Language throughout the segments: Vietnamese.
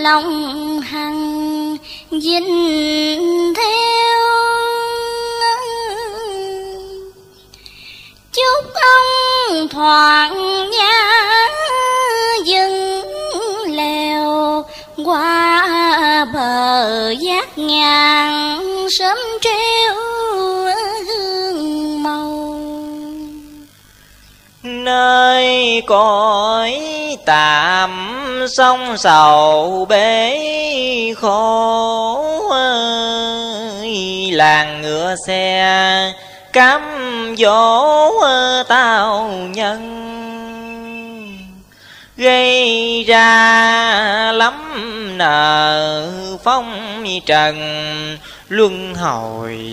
nồng hằng dinh theo. Chúc ông thoáng nhã dừng lèo qua bờ giác ngàn sớm treo hương màu. Nơi cõi tạm sông sầu bể khổ, làng ngựa xe cám dỗ tao nhân, gây ra lắm nợ phong trần luân hồi.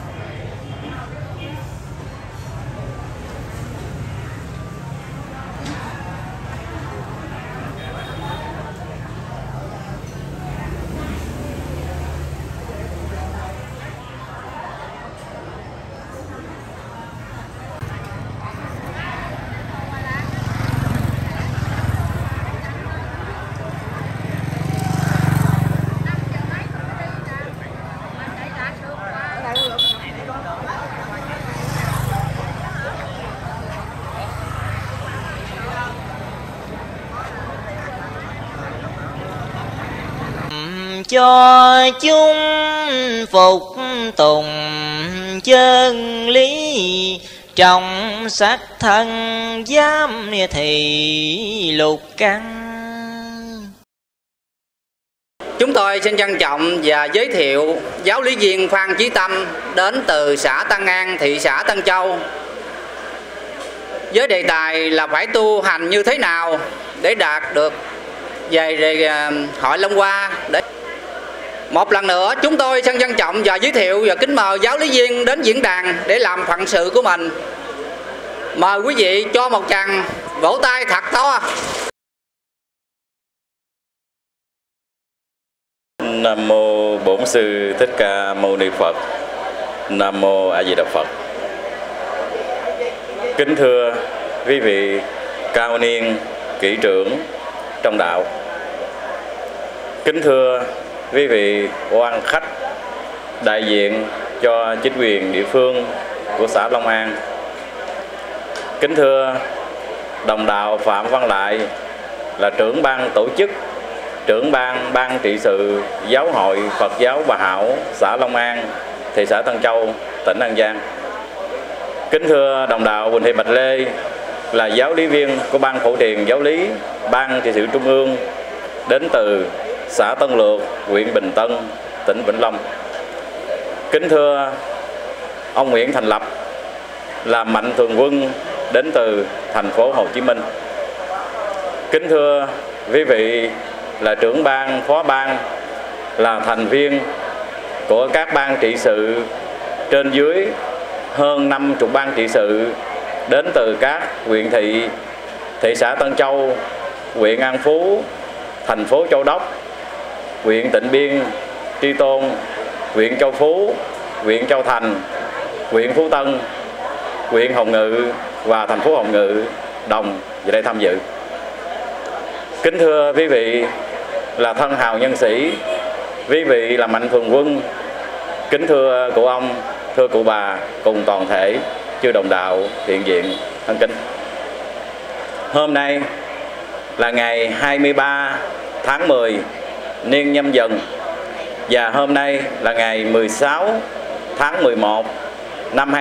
Cho chúng phục tùng chân lý, trong xác thân giám thị lục căn. Chúng tôi xin trân trọng và giới thiệu giáo lý viên Phan Chí Tâm đến từ xã Tân An, thị xã Tân Châu, với đề tài là phải tu hành như thế nào để đạt được về hội Long Hoa. Một lần nữa chúng tôi xin trân trọng và giới thiệu và kính mời giáo lý viên đến diễn đàn để làm phận sự của mình. Mời quý vị cho một tràng vỗ tay thật to. Nam mô Bổn Sư Thích Ca Mâu Ni Phật. Nam mô A Di Đà Phật. Kính thưa quý vị cao niên kỹ trưởng trong đạo, kính thưa quý vị quan khách đại diện cho chính quyền địa phương của xã Long An, kính thưa đồng đạo Phạm Văn Lại là trưởng ban tổ chức, trưởng ban trị sự Giáo hội Phật giáo Bà Hảo xã Long An, thị xã Tân Châu, tỉnh An Giang, kính thưa đồng đạo Quỳnh Thị Bạch Lê là giáo lý viên của ban phổ truyền giáo lý ban trị sự trung ương đến từ xã Tân Lược, huyện Bình Tân, tỉnh Vĩnh Long, kính thưa ông Nguyễn Thành Lập là mạnh thường quân đến từ thành phố Hồ Chí Minh, kính thưa quý vị là trưởng ban, phó ban, là thành viên của các ban trị sự trên dưới hơn 50 ban trị sự đến từ các huyện thị, thị xã Tân Châu, huyện An Phú, thành phố Châu Đốc, huyện Tịnh Biên, Tri Tôn, huyện Châu Phú, huyện Châu Thành, huyện Phú Tân, huyện Hồng Ngự và thành phố Hồng Ngự đồng về đây tham dự. Kính thưa quý vị là thân hào nhân sĩ, quý vị là mạnh thường quân, kính thưa cụ ông, thưa cụ bà cùng toàn thể chư đồng đạo hiện diện thân kính. Hôm nay là ngày 23 tháng 10 niên Nhâm Dần, và hôm nay là ngày 16 tháng 11 năm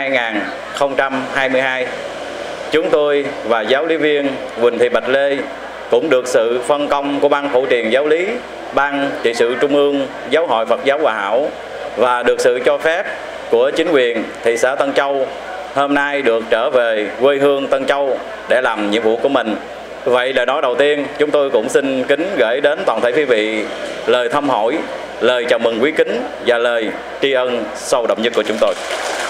2022. Chúng tôi và giáo lý viên Quỳnh Thị Bạch Lê cũng được sự phân công của ban phổ truyền giáo lý, ban trị sự trung ương Giáo hội Phật giáo Hòa Hảo và được sự cho phép của chính quyền thị xã Tân Châu hôm nay được trở về quê hương Tân Châu để làm nhiệm vụ của mình. Vậy là nói đầu tiên chúng tôi cũng xin kính gửi đến toàn thể quý vị lời thăm hỏi, lời chào mừng quý kính và lời tri ân sâu đậm nhất của chúng tôi.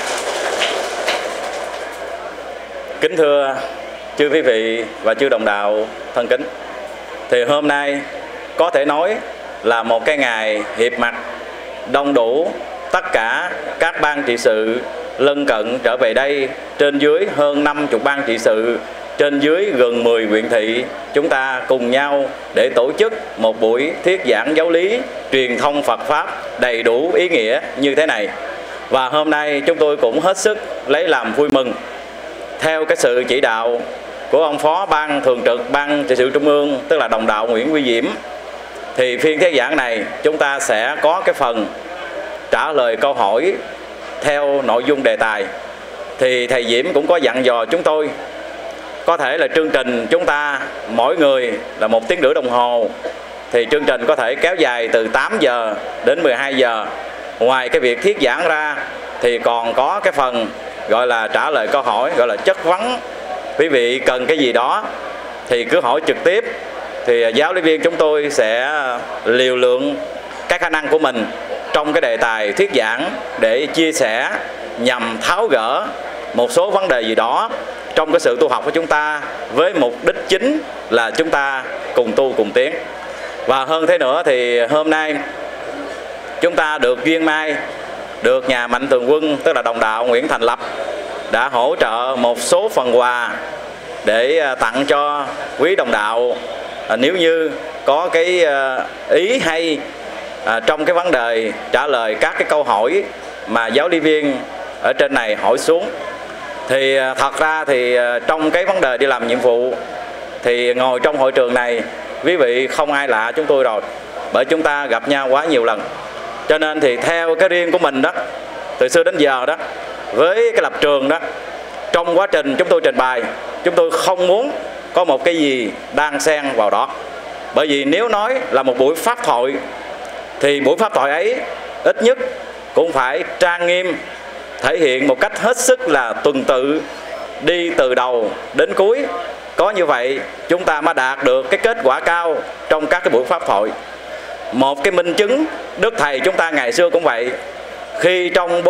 Kính thưa chư quý vị và chư đồng đạo thân kính, thì hôm nay có thể nói là một cái ngày hiệp mặt đông đủ tất cả các ban trị sự lân cận trở về đây, trên dưới hơn 50 ban trị sự trên dưới gần 10 huyện thị chúng ta cùng nhau để tổ chức một buổi thuyết giảng giáo lý truyền thông Phật Pháp đầy đủ ý nghĩa như thế này. Và hôm nay chúng tôi cũng hết sức lấy làm vui mừng. Theo cái sự chỉ đạo của ông Phó Ban Thường trực Ban Trị sự Trung ương, tức là đồng đạo Nguyễn Huy Diễm, thì phiên thuyết giảng này chúng ta sẽ có cái phần trả lời câu hỏi theo nội dung đề tài. Thì thầy Diễm cũng có dặn dò chúng tôi, có thể là chương trình chúng ta mỗi người là 1 tiếng rưỡi đồng hồ, thì chương trình có thể kéo dài từ 8 giờ đến 12 giờ. Ngoài cái việc thuyết giảng ra thì còn có cái phần gọi là trả lời câu hỏi, gọi là chất vấn. Quý vị cần cái gì đó thì cứ hỏi trực tiếp, thì giáo lý viên chúng tôi sẽ liều lượng cái khả năng của mình trong cái đề tài thuyết giảng để chia sẻ nhằm tháo gỡ một số vấn đề gì đó trong cái sự tu học của chúng ta, với mục đích chính là chúng ta cùng tu cùng tiến. Và hơn thế nữa thì hôm nay chúng ta được duyên may được nhà Mạnh Thường Quân, tức là đồng đạo Nguyễn Thành Lập, đã hỗ trợ một số phần quà để tặng cho quý đồng đạo. Nếu như có cái ý hay trong cái vấn đề trả lời các cái câu hỏi mà giáo lý viên ở trên này hỏi xuống, thì thật ra thì trong cái vấn đề đi làm nhiệm vụ thì ngồi trong hội trường này quý vị không ai lạ chúng tôi rồi, bởi chúng ta gặp nhau quá nhiều lần. Cho nên thì theo cái riêng của mình đó, từ xưa đến giờ đó, với cái lập trường đó, trong quá trình chúng tôi trình bày, chúng tôi không muốn có một cái gì đan xen vào đó. Bởi vì nếu nói là một buổi pháp thoại thì buổi pháp thoại ấy ít nhất cũng phải trang nghiêm, thể hiện một cách hết sức là tuần tự, đi từ đầu đến cuối. Có như vậy chúng ta mới đạt được cái kết quả cao trong các cái buổi pháp thoại. Một cái minh chứng, Đức Thầy chúng ta ngày xưa cũng vậy. Khi trong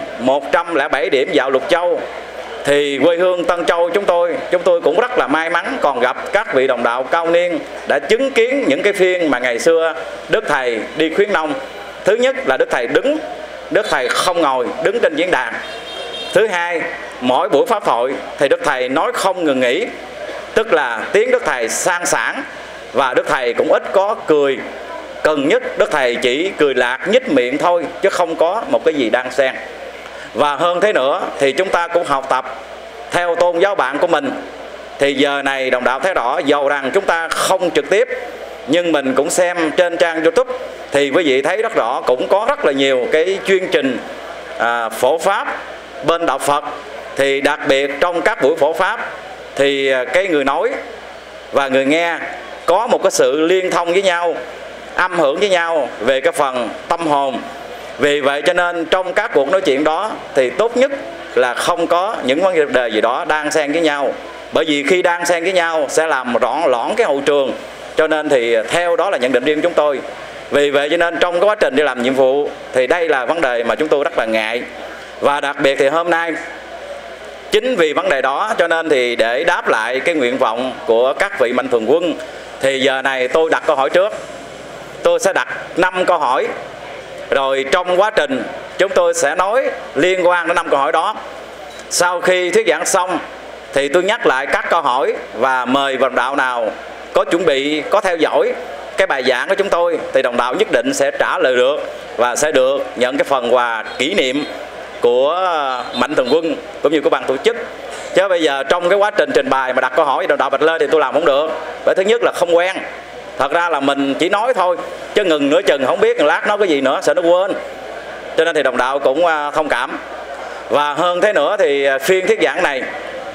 107 điểm dạo Lục Châu thì quê hương Tân Châu chúng tôi cũng rất là may mắn còn gặp các vị đồng đạo cao niên đã chứng kiến những cái phiên mà ngày xưa Đức Thầy đi khuyến nông. Thứ nhất là Đức Thầy đứng, Đức Thầy không ngồi, đứng trên diễn đàn. Thứ hai, mỗi buổi pháp thoại thì Đức Thầy nói không ngừng nghỉ, tức là tiếng Đức Thầy sang sảng, và Đức Thầy cũng ít có cười. Cần nhất Đức Thầy chỉ cười lạc nhích miệng thôi, chứ không có một cái gì đan xen. Và hơn thế nữa thì chúng ta cũng học tập theo tôn giáo bạn của mình. Thì giờ này đồng đạo thấy rõ, dầu rằng chúng ta không trực tiếp nhưng mình cũng xem trên trang YouTube, thì quý vị thấy rất rõ cũng có rất là nhiều cái chương trình phổ pháp bên đạo Phật. Thì đặc biệt trong các buổi phổ pháp thì cái người nói và người nghe có một cái sự liên thông với nhau, âm hưởng với nhau về cái phần tâm hồn. Vì vậy cho nên trong các cuộc nói chuyện đó thì tốt nhất là không có những vấn đề gì đó đan xen với nhau. Bởi vì khi đan xen với nhau sẽ làm lõn cái hậu trường. Cho nên thì theo đó là nhận định riêng chúng tôi. Vì vậy cho nên trong cái quá trình đi làm nhiệm vụ thì đây là vấn đề mà chúng tôi rất là ngại. Và đặc biệt thì hôm nay chính vì vấn đề đó cho nên thì để đáp lại cái nguyện vọng của các vị Mạnh Thường Quân, thì giờ này tôi đặt câu hỏi trước. Tôi sẽ đặt 5 câu hỏi, rồi trong quá trình chúng tôi sẽ nói liên quan đến 5 câu hỏi đó. Sau khi thuyết giảng xong thì tôi nhắc lại các câu hỏi và mời đồng đạo nào có chuẩn bị, có theo dõi cái bài giảng của chúng tôi thì đồng đạo nhất định sẽ trả lời được và sẽ được nhận cái phần quà kỷ niệm của Mạnh Thường Quân cũng như của ban tổ chức. Chứ bây giờ trong cái quá trình trình bày mà đặt câu hỏi đồng đạo bật lên thì tôi làm không được. Bởi thứ nhất là không quen. Thật ra là mình chỉ nói thôi, chứ ngừng nửa chừng không biết lát nói cái gì nữa, sợ nó quên. Cho nên thì đồng đạo cũng thông cảm. Và hơn thế nữa thì phiên thuyết giảng này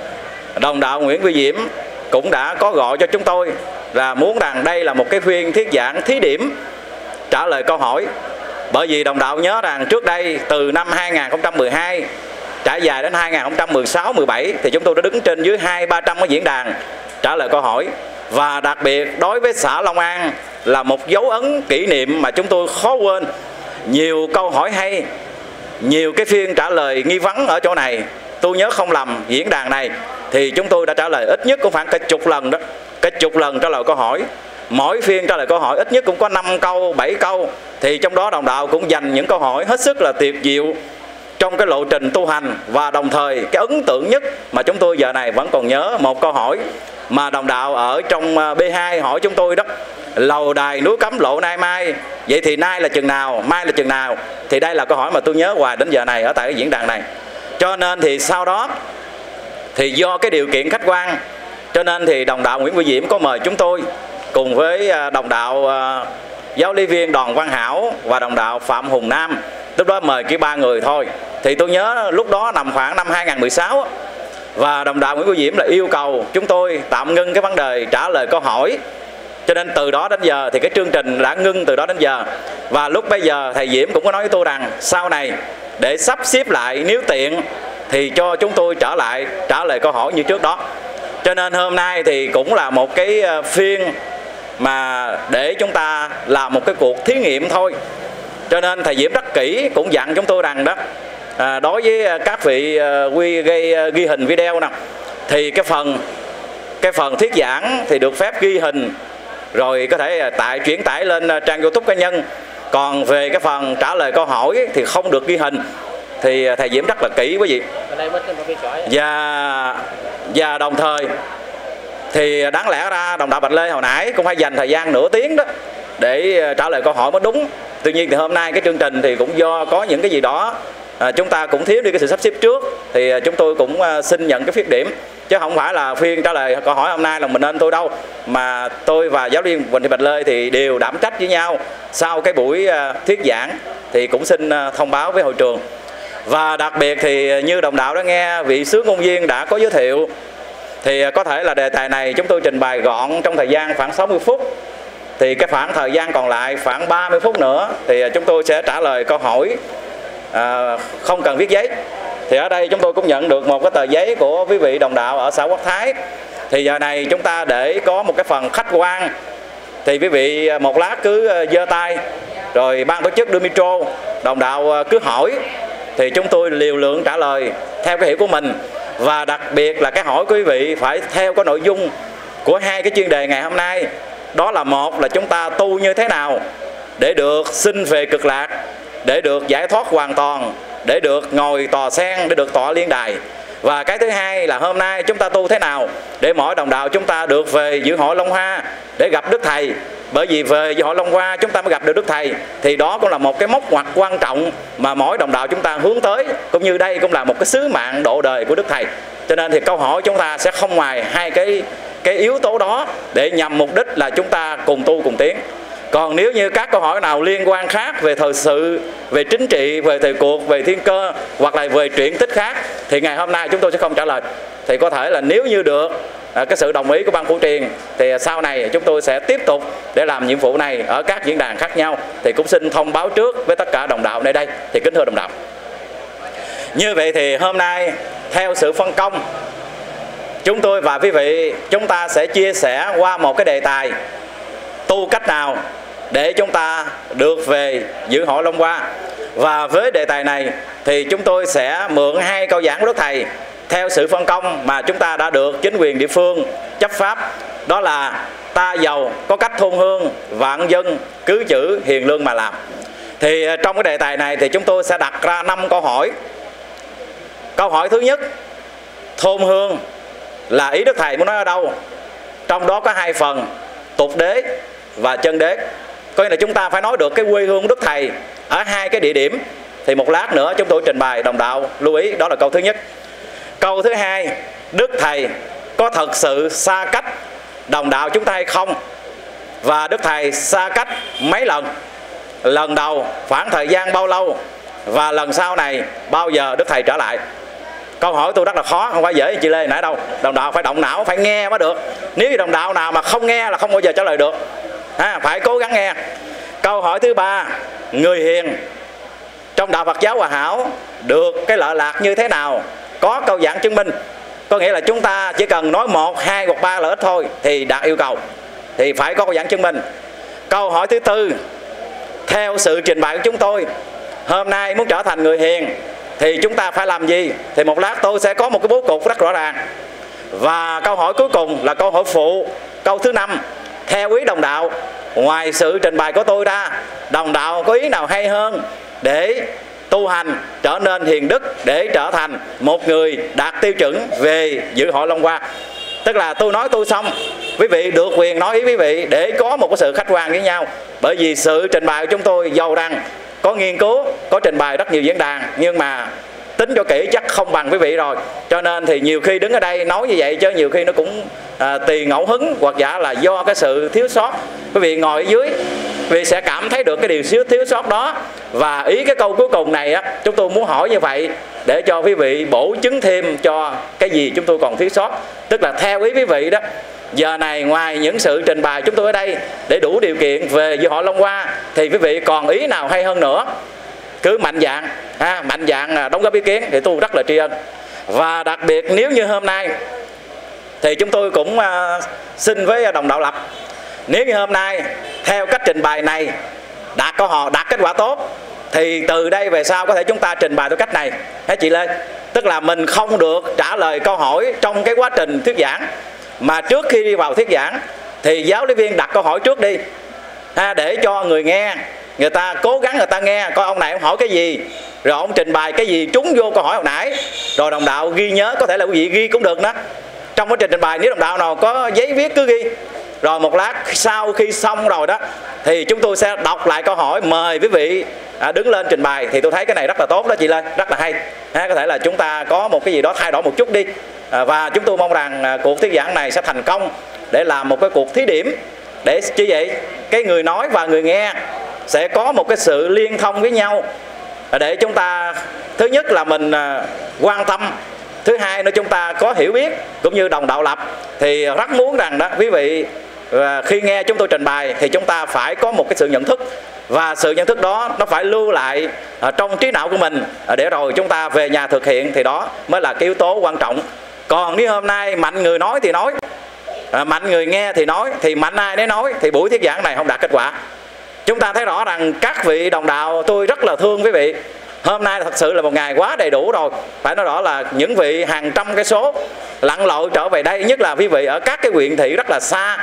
đồng đạo Nguyễn Huy Diễm cũng đã có gọi cho chúng tôi là muốn rằng đây là một cái phiên thuyết giảng thí điểm trả lời câu hỏi. Bởi vì đồng đạo nhớ rằng trước đây từ năm 2012 trải dài đến 2016-17 thì chúng tôi đã đứng trên dưới 200-300 cái diễn đàn trả lời câu hỏi. Và đặc biệt đối với xã Long An là một dấu ấn kỷ niệm mà chúng tôi khó quên. Nhiều câu hỏi hay, nhiều cái phiên trả lời nghi vấn ở chỗ này. Tôi nhớ không lầm diễn đàn này thì chúng tôi đã trả lời ít nhất cũng khoảng cả chục lần đó. Cái chục lần trả lời câu hỏi. Mỗi phiên trả lời câu hỏi ít nhất cũng có 5 câu, 7 câu. Thì trong đó đồng đạo cũng dành những câu hỏi hết sức là tuyệt diệu trong cái lộ trình tu hành. Và đồng thời cái ấn tượng nhất mà chúng tôi giờ này vẫn còn nhớ một câu hỏi mà đồng đạo ở trong B2 hỏi chúng tôi đó: lầu đài núi cấm lộ nay mai, vậy thì nay là chừng nào, mai là chừng nào? Thì đây là câu hỏi mà tôi nhớ hoài đến giờ này ở tại cái diễn đàn này. Cho nên thì sau đó thì do cái điều kiện khách quan, cho nên thì đồng đạo Nguyễn Huy Diệm có mời chúng tôi cùng với đồng đạo giáo lý viên Đoàn Văn Hảo và đồng đạo Phạm Hùng Nam. Lúc đó mời chỉ 3 người thôi. Thì tôi nhớ lúc đó nằm khoảng năm 2016, và đồng đạo Nguyễn Huy Diệm là yêu cầu chúng tôi tạm ngưng cái vấn đề trả lời câu hỏi. Cho nên từ đó đến giờ thì cái chương trình đã ngưng từ đó đến giờ. Và lúc bây giờ thầy Diệm cũng có nói với tôi rằng sau này để sắp xếp lại nếu tiện thì cho chúng tôi trở lại trả lời câu hỏi như trước đó. Cho nên hôm nay thì cũng là một cái phiên mà để chúng ta làm một cái cuộc thí nghiệm thôi. Cho nên thầy Diệm rất kỹ cũng dặn chúng tôi rằng đó, đối với các vị ghi hình video nào thì cái phần thuyết giảng thì được phép ghi hình rồi có thể chuyển tải lên trang YouTube cá nhân. Còn về cái phần trả lời câu hỏi thì không được ghi hình. Thì thầy Diệm rất là kỹ quý vị. Và đồng thời thì đáng lẽ ra đồng đạo Bạch Lê hồi nãy cũng phải dành thời gian nửa tiếng đó để trả lời câu hỏi mới đúng. Tuy nhiên thì hôm nay cái chương trình thì cũng do có những cái gì đó chúng ta cũng thiếu đi cái sự sắp xếp trước, thì chúng tôi cũng xin nhận cái khuyết điểm, chứ không phải là phiên trả lời câu hỏi hôm nay là mình nên tôi đâu, mà tôi và giáo viên Quỳnh Thị Bạch Lê thì đều đảm trách với nhau. Sau cái buổi thuyết giảng thì cũng xin thông báo với hội trường. Và đặc biệt thì như đồng đạo đã nghe vị sứ ngôn viên đã có giới thiệu, thì có thể là đề tài này chúng tôi trình bày gọn trong thời gian khoảng 60 phút. Thì cái khoảng thời gian còn lại khoảng 30 phút nữa thì chúng tôi sẽ trả lời câu hỏi không cần viết giấy. Thì ở đây chúng tôi cũng nhận được một cái tờ giấy của quý vị đồng đạo ở xã Quốc Thái. Thì giờ này chúng ta để có một cái phần khách quan, thì quý vị một lát cứ giơ tay, rồi ban tổ chức đưa micro, đồng đạo cứ hỏi, thì chúng tôi liều lượng trả lời theo cái hiểu của mình. Và đặc biệt là cái hỏi của quý vị phải theo cái nội dung của hai cái chuyên đề ngày hôm nay. Đó là một là chúng ta tu như thế nào để được sinh về cực lạc, để được giải thoát hoàn toàn, để được ngồi tòa sen, để được tọa liên đài. Và cái thứ hai là hôm nay chúng ta tu thế nào để mỗi đồng đạo chúng ta được về dự hội Long Hoa để gặp Đức Thầy. Bởi vì về dự hội Long Hoa chúng ta mới gặp được Đức Thầy, thì đó cũng là một cái mốc ngoặt quan trọng mà mỗi đồng đạo chúng ta hướng tới, cũng như đây cũng là một cái sứ mạng độ đời của Đức Thầy. Cho nên thì câu hỏi chúng ta sẽ không ngoài hai cái yếu tố đó để nhằm mục đích là chúng ta cùng tu cùng tiến. Còn nếu như các câu hỏi nào liên quan khác về thời sự, về chính trị, về thời cuộc, về thiên cơ hoặc là về truyện tích khác thì ngày hôm nay chúng tôi sẽ không trả lời. Thì có thể là nếu như được cái sự đồng ý của ban phụ truyền thì sau này chúng tôi sẽ tiếp tục để làm nhiệm vụ này ở các diễn đàn khác nhau. Thì cũng xin thông báo trước với tất cả đồng đạo nơi đây. Thì kính thưa đồng đạo, như vậy thì hôm nay theo sự phân công, chúng tôi và quý vị chúng ta sẽ chia sẻ qua một cái đề tài tu cách nào để chúng ta được về dự hội Long Hoa. Và với đề tài này thì chúng tôi sẽ mượn hai câu giảng của Đức Thầy theo sự phân công mà chúng ta đã được chính quyền địa phương chấp pháp. Đó là ta giàu có cách thôn hương, vạn dân cứ chữ hiền lương mà làm. Thì trong cái đề tài này thì chúng tôi sẽ đặt ra 5 câu hỏi. Câu hỏi thứ nhất, thôn hương là ý Đức Thầy muốn nói ở đâu? Trong đó có 2 phần, tục đế và chân đế. Coi như là chúng ta phải nói được cái quê hương Đức Thầy ở 2 cái địa điểm. Thì một lát nữa chúng tôi trình bày, đồng đạo lưu ý. Đó là câu thứ nhất. Câu thứ hai, Đức Thầy có thật sự xa cách đồng đạo chúng ta hay không? Và Đức Thầy xa cách mấy lần? Lần đầu khoảng thời gian bao lâu? Và lần sau này bao giờ Đức Thầy trở lại? Câu hỏi tôi rất là khó, không phải dễ như chị Lê nãy đâu. Đồng đạo phải động não, phải nghe mới được. Nếu như đồng đạo nào mà không nghe là không bao giờ trả lời được. Phải cố gắng nghe. Câu hỏi thứ ba, người hiền trong đạo Phật giáo Hòa Hảo được cái lợi lạc như thế nào? Có câu giảng chứng minh. Có nghĩa là chúng ta chỉ cần nói 1, 2 hoặc 3 lợi ích thôi thì đạt yêu cầu. Thì phải có câu giảng chứng minh. Câu hỏi thứ tư, theo sự trình bày của chúng tôi, hôm nay muốn trở thành người hiền thì chúng ta phải làm gì? Thì một lát tôi sẽ có một cái bố cục rất rõ ràng. Và câu hỏi cuối cùng là câu hỏi phụ, câu thứ 5. Theo ý đồng đạo, ngoài sự trình bày của tôi ra, đồng đạo có ý nào hay hơn để tu hành trở nên hiền đức để trở thành một người đạt tiêu chuẩn về dự hội Long Hoa. Tức là tôi nói tôi xong, quý vị được quyền nói ý quý vị để có một cái sự khách quan với nhau. Bởi vì sự trình bày của chúng tôi dầu rằng có nghiên cứu, có trình bày rất nhiều diễn đàn, nhưng mà tính cho kỹ chắc không bằng quý vị rồi. Cho nên thì nhiều khi đứng ở đây nói như vậy chứ nhiều khi nó cũng tùy ngẫu hứng, hoặc giả là do cái sự thiếu sót. Quý vị ngồi ở dưới, quý vị sẽ cảm thấy được cái điều thiếu sót đó. Và ý cái câu cuối cùng này á, chúng tôi muốn hỏi như vậy để cho quý vị bổ chứng thêm cho cái gì chúng tôi còn thiếu sót. Tức là theo ý quý vị đó, giờ này ngoài những sự trình bày chúng tôi ở đây để đủ điều kiện về dự hội Long Hoa, thì quý vị còn ý nào hay hơn nữa, cứ mạnh dạn đóng góp ý kiến thì tôi rất là tri ân. Và đặc biệt nếu như hôm nay thì chúng tôi cũng xin với đồng đạo Lập, nếu như hôm nay theo cách trình bày này đạt kết quả tốt, thì từ đây về sau có thể chúng ta trình bày theo cách này, hả chị Lê? Tức là mình không được trả lời câu hỏi trong cái quá trình thuyết giảng, mà trước khi đi vào thuyết giảng thì giáo lý viên đặt câu hỏi trước đi, để cho người nghe, người ta cố gắng người ta nghe coi ông này ông hỏi cái gì, rồi ông trình bày cái gì trúng vô câu hỏi hồi nãy, rồi đồng đạo ghi nhớ. Có thể là quý vị ghi cũng được đó, trong quá trình trình bày nếu đồng đạo nào có giấy viết cứ ghi. Rồi một lát sau khi xong rồi đó thì chúng tôi sẽ đọc lại câu hỏi, mời quý vị đứng lên trình bày. Thì tôi thấy cái này rất là tốt đó chị Lê, rất là hay. Có thể là chúng ta có một cái gì đó thay đổi một chút đi. Và chúng tôi mong rằng cuộc thuyết giảng này sẽ thành công để làm một cái cuộc thí điểm, để như vậy cái người nói và người nghe sẽ có một cái sự liên thông với nhau, để chúng ta thứ nhất là mình quan tâm, thứ hai nữa chúng ta có hiểu biết. Cũng như đồng đạo Lập thì rất muốn rằng đó quý vị khi nghe chúng tôi trình bày thì chúng ta phải có một cái sự nhận thức, và sự nhận thức đó nó phải lưu lại trong trí não của mình để rồi chúng ta về nhà thực hiện, thì đó mới là cái yếu tố quan trọng. Còn nếu hôm nay mạnh người nói thì nói, mạnh người nghe thì nói, thì mạnh ai nấy nói, thì buổi thuyết giảng này không đạt kết quả. Chúng ta thấy rõ rằng các vị đồng đạo, tôi rất là thương quý vị. Hôm nay thật sự là một ngày quá đầy đủ rồi. Phải nói rõ là những vị hàng trăm cái số lặn lội trở về đây, nhất là quý vị ở các cái huyện thị rất là xa,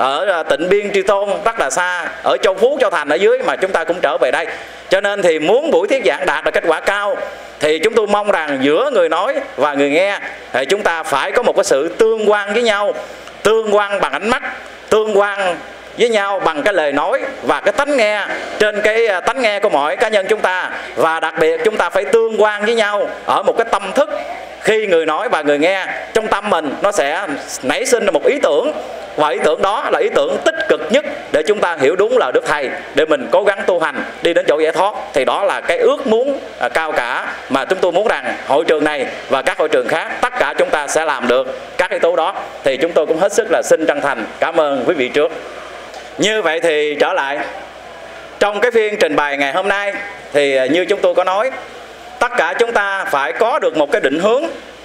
ở Tịnh Biên Tri Tôn rất là xa, ở Châu Phú Châu Thành ở dưới mà chúng ta cũng trở về đây. Cho nên thì muốn buổi thuyết giảng đạt được kết quả cao thì chúng tôi mong rằng giữa người nói và người nghe thì chúng ta phải có một cái sự tương quan với nhau, tương quan bằng ánh mắt, tương quan với nhau bằng cái lời nói và cái tánh nghe, trên cái tánh nghe của mỗi cá nhân chúng ta. Và đặc biệt chúng ta phải tương quan với nhau ở một cái tâm thức. Khi người nói và người nghe, trong tâm mình nó sẽ nảy sinh ra một ý tưởng, và ý tưởng đó là ý tưởng tích cực nhất để chúng ta hiểu đúng lời Đức Thầy, để mình cố gắng tu hành đi đến chỗ giải thoát. Thì đó là cái ước muốn cao cả mà chúng tôi muốn rằng hội trường này và các hội trường khác, tất cả chúng ta sẽ làm được các yếu tố đó. Thì chúng tôi cũng hết sức là xin chân thành cảm ơn quý vị trước. Như vậy thì trở lại trong cái phiên trình bày ngày hôm nay, thì như chúng tôi có nói, tất cả chúng ta phải có được một cái định hướng,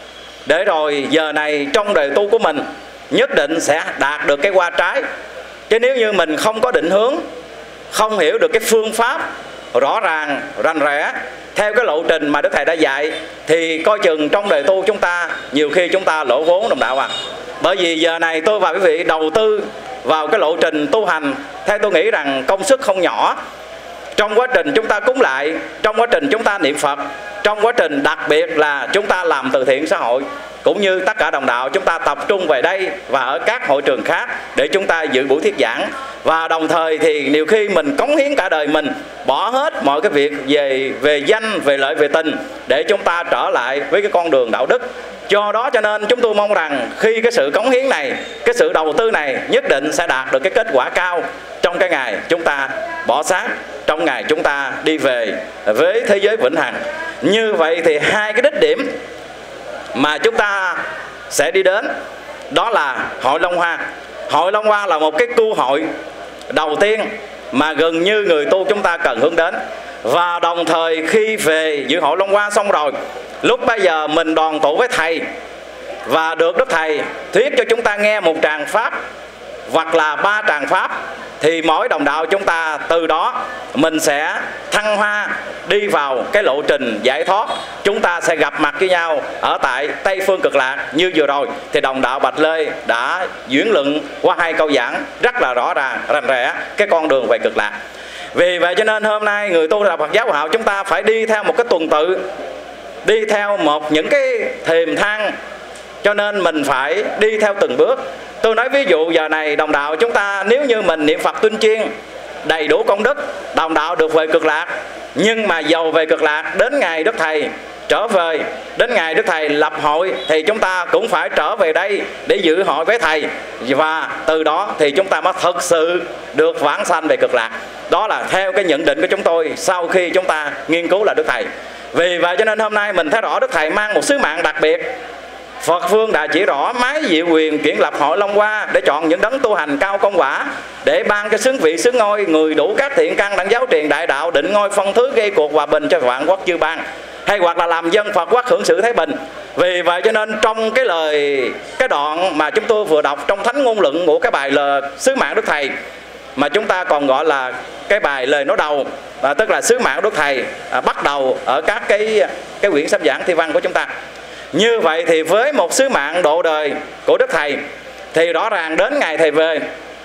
để rồi giờ này trong đời tu của mình nhất định sẽ đạt được cái hoa trái. Chứ nếu như mình không có định hướng, không hiểu được cái phương pháp rõ ràng, rành rẽ theo cái lộ trình mà Đức Thầy đã dạy, thì coi chừng trong đời tu chúng ta nhiều khi chúng ta lỗ vốn đồng đạo. Bởi vì giờ này tôi và quý vị đầu tư vào cái lộ trình tu hành, theo tôi nghĩ rằng công sức không nhỏ. Trong quá trình chúng ta cúng lại, trong quá trình chúng ta niệm Phật, trong quá trình đặc biệt là chúng ta làm từ thiện xã hội, cũng như tất cả đồng đạo chúng ta tập trung về đây và ở các hội trường khác để chúng ta dự buổi thuyết giảng. Và đồng thời thì nhiều khi mình cống hiến cả đời mình, bỏ hết mọi cái việc về danh, về lợi, về tình, để chúng ta trở lại với cái con đường đạo đức. Do đó cho nên chúng tôi mong rằng khi cái sự cống hiến này, cái sự đầu tư này nhất định sẽ đạt được cái kết quả cao trong cái ngày chúng ta bỏ xác, trong ngày chúng ta đi về với thế giới vĩnh hằng. Như vậy thì hai cái đích điểm mà chúng ta sẽ đi đến đó là hội Long Hoa. Hội Long Hoa là một cái cơ hội đầu tiên mà gần như người tu chúng ta cần hướng đến. Và đồng thời khi về dự hội Long Hoa xong rồi, lúc bây giờ mình đoàn tụ với Thầy và được Đức Thầy thuyết cho chúng ta nghe một tràng Pháp hoặc là 3 tràng Pháp, thì mỗi đồng đạo chúng ta từ đó mình sẽ thăng hoa đi vào cái lộ trình giải thoát. Chúng ta sẽ gặp mặt với nhau ở tại Tây Phương Cực Lạc. Như vừa rồi thì đồng đạo Bạch Lê đã diễn luận qua 2 câu giảng rất là rõ ràng, rành rẽ cái con đường về Cực Lạc. Vì vậy cho nên hôm nay người tu đạo Phật giáo Hòa Hảo chúng ta phải đi theo một cái tuần tự, đi theo những cái thềm thang, cho nên mình phải đi theo từng bước. Tôi nói ví dụ giờ này đồng đạo chúng ta nếu như mình niệm Phật tuyên chuyên đầy đủ công đức, đồng đạo được về Cực Lạc. Nhưng mà giàu về Cực Lạc, đến ngày Đức Thầy trở về, đến ngày Đức Thầy lập hội, thì chúng ta cũng phải trở về đây để dự hội với Thầy. Và từ đó thì chúng ta mới thực sự được vãng sanh về Cực Lạc. Đó là theo cái nhận định của chúng tôi sau khi chúng ta nghiên cứu là Đức Thầy. Vì vậy cho nên hôm nay mình thấy rõ Đức Thầy mang một sứ mạng đặc biệt. Phật Phương đã chỉ rõ mái diệu quyền kiển lập hội Long Hoa để chọn những đấng tu hành cao công quả, để ban cái xứng vị xứng ngôi, người đủ các thiện căn đặng giáo truyền đại đạo, định ngôi phân thứ, gây cuộc hòa bình cho vạn quốc chư bang, hay hoặc là làm dân Phật quốc hưởng sự thái bình. Vì vậy cho nên trong cái đoạn mà chúng tôi vừa đọc trong Thánh Ngôn Luận của cái bài lời sứ mạng Đức Thầy, mà chúng ta còn gọi là cái bài lời nói đầu, tức là sứ mạng Đức Thầy bắt đầu ở các cái quyển sách giảng thi văn của chúng ta. Như vậy thì với một sứ mạng độ đời của Đức Thầy thì rõ ràng đến ngày Thầy về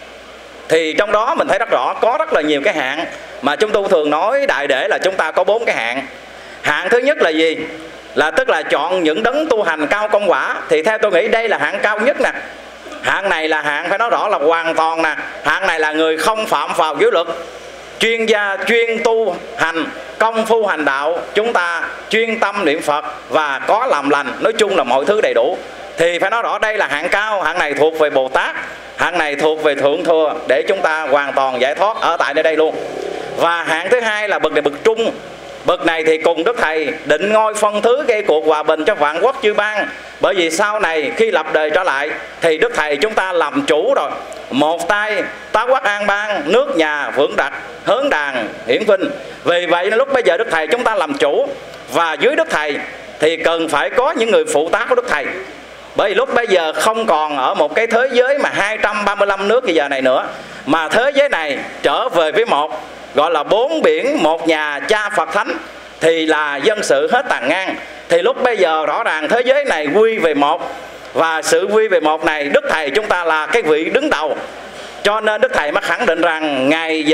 thì trong đó mình thấy rất rõ có rất là nhiều cái hạn mà chúng tôi thường nói đại để là chúng ta có 4 cái hạn. Hạn thứ nhất là gì? Là tức là chọn những đấng tu hành cao công quả. Thì theo tôi nghĩ đây là hạn cao nhất nè. Hạn này là hạn phải nói rõ là hoàn toàn nè. Hạn này là người không phạm vào giới luật, chuyên gia chuyên tu hành công phu hành đạo, chúng ta chuyên tâm niệm Phật và có làm lành, nói chung là mọi thứ đầy đủ. Thì phải nói rõ đây là hạng cao, hạng này thuộc về Bồ Tát, hạng này thuộc về Thượng Thừa, để chúng ta hoàn toàn giải thoát ở tại nơi đây luôn. Và hạng thứ hai là bậc này bậc trung. Bậc này thì cùng Đức Thầy định ngôi phân thứ, gây cuộc hòa bình cho vạn quốc chư bang. Bởi vì sau này khi lập đời trở lại thì Đức Thầy chúng ta làm chủ rồi. Một tay tá quốc an bang, nước nhà vững đặc, hướng đàn hiển vinh. Vì vậy lúc bây giờ Đức Thầy chúng ta làm chủ, và dưới Đức Thầy thì cần phải có những người phụ tá của Đức Thầy. Bởi vì lúc bây giờ không còn ở một cái thế giới mà 235 nước như giờ này nữa, mà thế giới này trở về với một, gọi là 4 biển một nhà cha Phật Thánh, thì là dân sự hết tàn ngang. Thì lúc bây giờ rõ ràng thế giới này quy về một, và sự quy về một này Đức Thầy chúng ta là cái vị đứng đầu. Cho nên Đức Thầy mới khẳng định rằng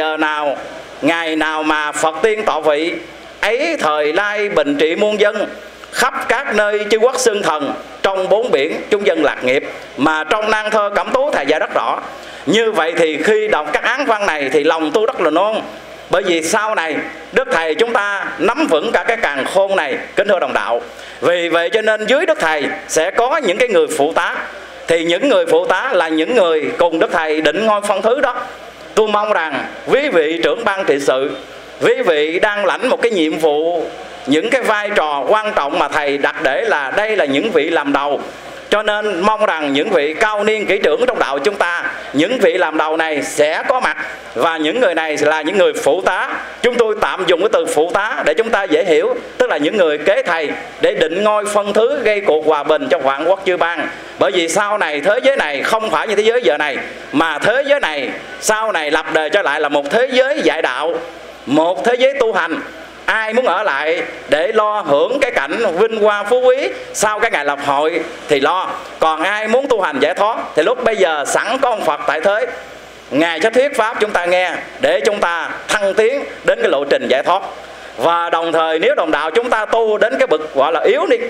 ngày nào mà Phật tiên tọa vị ấy, thời lai bình trị muôn dân, khắp các nơi chư quốc xưng thần, trong 4 biển chúng dân lạc nghiệp. Mà trong Nan Thơ Cẩm Tú Thầy dạy rất rõ. Như vậy thì khi đọc các án văn này thì lòng tôi rất là nôn. Bởi vì sau này Đức Thầy chúng ta nắm vững cả cái càn khôn này, kính thưa đồng đạo. Vì vậy cho nên dưới Đức Thầy sẽ có những cái người phụ tá. Thì những người phụ tá là những người cùng Đức Thầy định ngôi phân thứ đó. Tôi mong rằng quý vị trưởng ban trị sự, quý vị đang lãnh một cái nhiệm vụ, những cái vai trò quan trọng mà Thầy đặt để là đây là những vị làm đầu. Cho nên mong rằng những vị cao niên kỹ trưởng trong đạo chúng ta, những vị làm đầu này sẽ có mặt. Và những người này là những người phụ tá. Chúng tôi tạm dùng cái từ phụ tá để chúng ta dễ hiểu, tức là những người kế Thầy để định ngôi phân thứ, gây cuộc hòa bình cho vạn quốc chư bang. Bởi vì sau này thế giới này không phải như thế giới giờ này, mà thế giới này sau này lập đời trở lại là một thế giới dạy đạo, một thế giới tu hành. Ai muốn ở lại để lo hưởng cái cảnh vinh hoa phú quý sau cái ngày lập hội thì lo. Còn ai muốn tu hành giải thoát thì lúc bây giờ sẵn có ông Phật tại thế, Ngài sẽ thuyết pháp chúng ta nghe để chúng ta thăng tiến đến cái lộ trình giải thoát. Và đồng thời nếu đồng đạo chúng ta tu đến cái bậc gọi là yếu đi,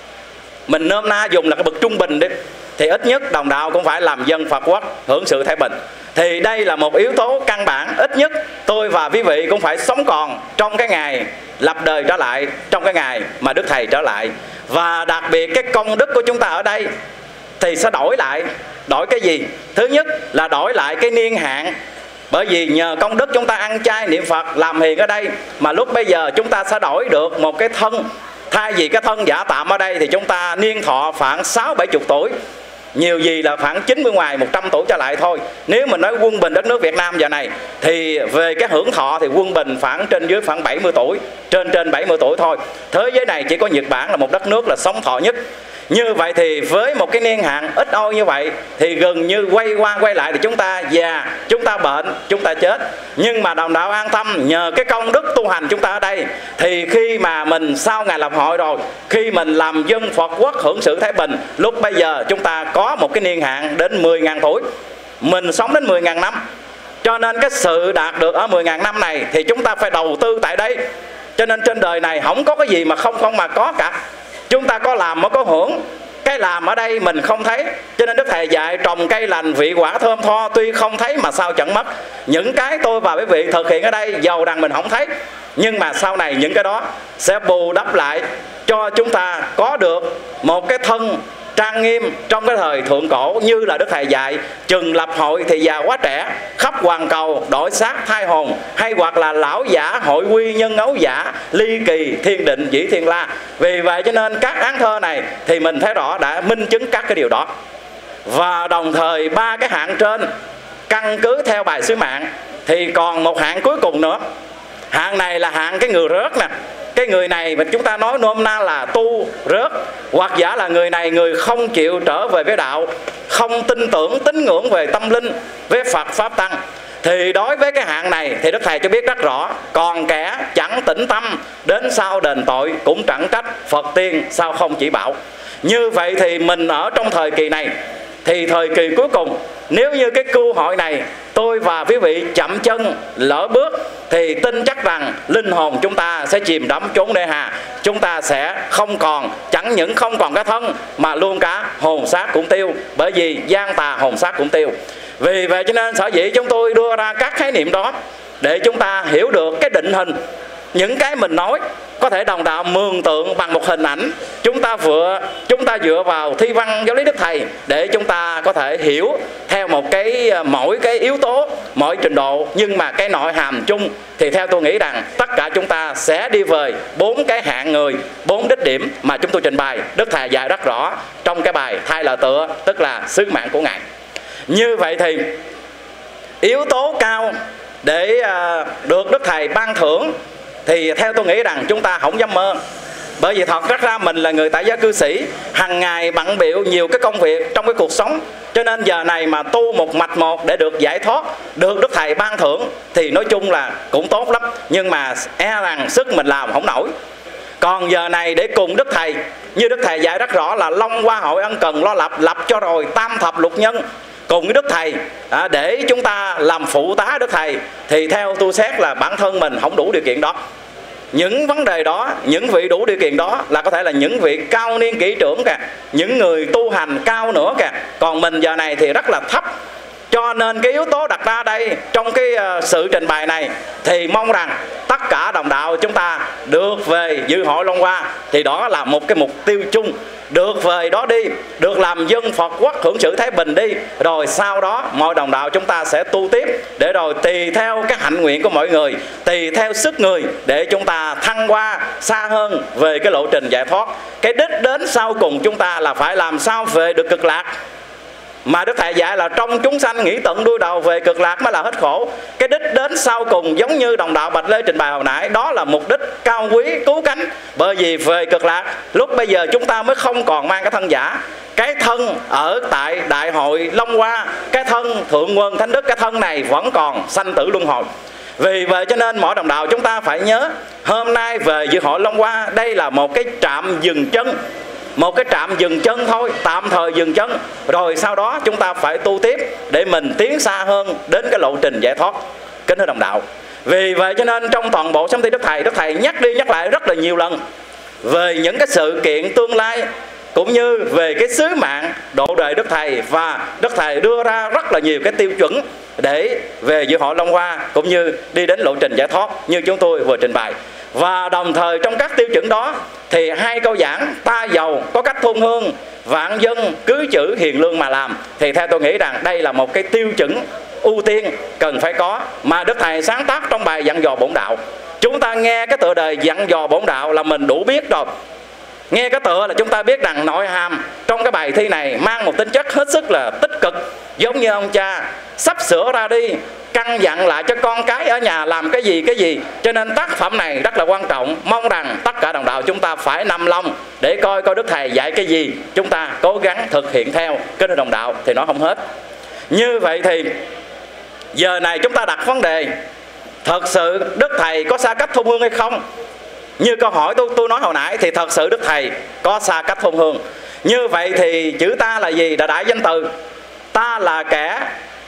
mình nôm na dùng là cái bậc trung bình đi, thì ít nhất đồng đạo cũng phải làm dân Phật quốc hưởng sự thái bình. Thì đây là một yếu tố căn bản. Ít nhất tôi và quý vị cũng phải sống còn trong cái ngày lập đời trở lại, trong cái ngày mà Đức Thầy trở lại. Và đặc biệt cái công đức của chúng ta ở đây thì sẽ đổi lại. Đổi cái gì? Thứ nhất là đổi lại cái niên hạn. Bởi vì nhờ công đức chúng ta ăn chay niệm Phật làm hiền ở đây, mà lúc bây giờ chúng ta sẽ đổi được một cái thân. Thay vì cái thân giả tạm ở đây thì chúng ta niên thọ khoảng 60-70 tuổi, nhiều gì là khoảng 90 ngoài 100 tuổi trở lại thôi. Nếu mình nói quân bình đất nước Việt Nam giờ này thì về cái hưởng thọ thì quân bình khoảng trên dưới khoảng 70 tuổi, trên 70 tuổi thôi. Thế giới này chỉ có Nhật Bản là một đất nước là sống thọ nhất. Như vậy thì với một cái niên hạn ít ôi như vậy thì gần như quay qua quay lại thì chúng ta già, chúng ta bệnh, chúng ta chết. Nhưng mà đồng đạo an tâm, nhờ cái công đức tu hành chúng ta ở đây thì khi mà mình sau ngày lập hội rồi, khi mình làm dân Phật quốc hưởng sự thái bình, lúc bây giờ chúng ta có một cái niên hạn đến 10.000 tuổi, mình sống đến 10.000 năm. Cho nên cái sự đạt được ở 10.000 năm này thì chúng ta phải đầu tư tại đây. Cho nên trên đời này không có cái gì mà không mà có cả. Chúng ta có làm mới có hưởng. Cái làm ở đây mình không thấy. Cho nên Đức Thầy dạy trồng cây lành vị quả thơm tho, tuy không thấy mà sao chẳng mất. Những cái tôi và quý vị thực hiện ở đây dầu rằng mình không thấy, nhưng mà sau này những cái đó sẽ bù đắp lại cho chúng ta có được một cái thân trang nghiêm trong cái thời thượng cổ. Như là Đức Thầy dạy, chừng lập hội thì già quá trẻ, khắp hoàn cầu đổi xác thay hồn, hay hoặc là lão giả hội quy nhân ấu giả, ly kỳ thiên định dĩ thiên la. Vì vậy cho nên các án thơ này thì mình thấy rõ đã minh chứng các cái điều đó. Và đồng thời ba cái hạng trên căn cứ theo bài sứ mạng thì còn một hạng cuối cùng nữa. Hạng này là hạng cái người rớt nè. Cái người này mà chúng ta nói nôm na là tu rớt, hoặc giả là người này người không chịu trở về với đạo, không tin tưởng tín ngưỡng về tâm linh, với Phật Pháp Tăng. Thì đối với cái hạng này thì Đức Thầy cho biết rất rõ, còn kẻ chẳng tĩnh tâm đến sau đền tội, cũng chẳng trách Phật tiên sao không chỉ bảo. Như vậy thì mình ở trong thời kỳ này, thì thời kỳ cuối cùng, nếu như cái cơ hội này tôi và quý vị chậm chân lỡ bước, thì tin chắc rằng linh hồn chúng ta sẽ chìm đắm chốn nơi hà. Chúng ta sẽ không còn, chẳng những không còn cái thân mà luôn cả hồn xác cũng tiêu, bởi vì gian tà hồn xác cũng tiêu. Vì vậy cho nên sở dĩ chúng tôi đưa ra các khái niệm đó để chúng ta hiểu được cái định hình. Những cái mình nói có thể đồng đạo mường tượng bằng một hình ảnh. Chúng ta dựa vào thi văn giáo lý Đức Thầy để chúng ta có thể hiểu theo một cái mỗi cái yếu tố, mỗi trình độ. Nhưng mà cái nội hàm chung thì theo tôi nghĩ rằng tất cả chúng ta sẽ đi về 4 cái hạng người, 4 đích điểm mà chúng tôi trình bày. Đức Thầy dạy rất rõ trong cái bài thay lời tựa, tức là sứ mạng của Ngài. Như vậy thì yếu tố cao để được Đức Thầy ban thưởng thì theo tôi nghĩ rằng chúng ta không dám mơ. Bởi vì thật ra mình là người tại gia cư sĩ, hàng ngày bận bịu nhiều cái công việc trong cái cuộc sống. Cho nên giờ này mà tu một mạch một để được giải thoát, được Đức Thầy ban thưởng thì nói chung là cũng tốt lắm. Nhưng mà rằng sức mình làm không nổi. Còn giờ này để cùng Đức Thầy, như Đức Thầy dạy rất rõ là long hoa hội ân cần lo lập cho rồi tam thập lục nhân, cùng với Đức Thầy để chúng ta làm phụ tá Đức Thầy, thì theo tôi xét là bản thân mình không đủ điều kiện đó. Những vấn đề đó, những vị đủ điều kiện đó là có thể là những vị cao niên kỹ trưởng kìa, những người tu hành cao nữa kìa. Còn mình giờ này thì rất là thấp. Cho nên cái yếu tố đặt ra đây trong cái sự trình bày này thì mong rằng tất cả đồng đạo chúng ta được về dự hội Long Hoa, thì đó là một cái mục tiêu chung. Được về đó đi, được làm dân Phật quốc hưởng sự thái bình đi. Rồi sau đó mọi đồng đạo chúng ta sẽ tu tiếp, để rồi tùy theo cái hạnh nguyện của mọi người, tùy theo sức người để chúng ta thăng qua xa hơn về cái lộ trình giải thoát. Cái đích đến sau cùng chúng ta là phải làm sao về được cực lạc. Mà Đức Thầy dạy là trong chúng sanh nghĩ tận đuôi đầu về cực lạc mới là hết khổ. Cái đích đến sau cùng giống như đồng đạo Bạch Lê trình bày hồi nãy, đó là mục đích cao quý cứu cánh. Bởi vì về cực lạc lúc bây giờ chúng ta mới không còn mang cái thân giả. Cái thân ở tại Đại hội Long Hoa, cái thân Thượng Quân Thánh Đức, cái thân này vẫn còn sanh tử luân hồi. Vì vậy cho nên mỗi đồng đạo chúng ta phải nhớ, hôm nay về dự hội Long Hoa, đây là một cái trạm dừng chân. Một cái trạm dừng chân thôi, tạm thời dừng chân. Rồi sau đó chúng ta phải tu tiếp để mình tiến xa hơn đến cái lộ trình giải thoát. Kính thưa đồng đạo, vì vậy cho nên trong toàn bộ Sám Thi Đức Thầy nhắc đi nhắc lại rất là nhiều lần về những cái sự kiện tương lai, cũng như về cái sứ mạng độ đời Đức Thầy. Và Đức Thầy đưa ra rất là nhiều cái tiêu chuẩn để về dự hội Long Hoa, cũng như đi đến lộ trình giải thoát như chúng tôi vừa trình bày. Và đồng thời trong các tiêu chuẩn đó thì hai câu giảng ta giàu có cách thôn hương, vạn dân cứ chữ hiền lương mà làm, thì theo tôi nghĩ rằng đây là một cái tiêu chuẩn ưu tiên cần phải có, mà Đức Thầy sáng tác trong bài dặn dò bổn đạo. Chúng ta nghe cái tựa đề dặn dò bổn đạo là mình đủ biết rồi. Nghe cái tựa là chúng ta biết rằng nội hàm trong cái bài thi này mang một tính chất hết sức là tích cực. Giống như ông cha sắp sửa ra đi, căn dặn lại cho con cái ở nhà làm cái gì. Cho nên tác phẩm này rất là quan trọng. Mong rằng tất cả đồng đạo chúng ta phải nằm lòng để coi Đức Thầy dạy cái gì, chúng ta cố gắng thực hiện theo. Kính thưa đồng đạo, thì nó không hết. Như vậy thì giờ này chúng ta đặt vấn đề, thật sự Đức Thầy có xa cách thôn hương hay không? Như câu hỏi tôi nói hồi nãy thì thật sự Đức Thầy có xa cách thôn hương. Như vậy thì chữ ta là gì? Là đại danh từ. Ta là kẻ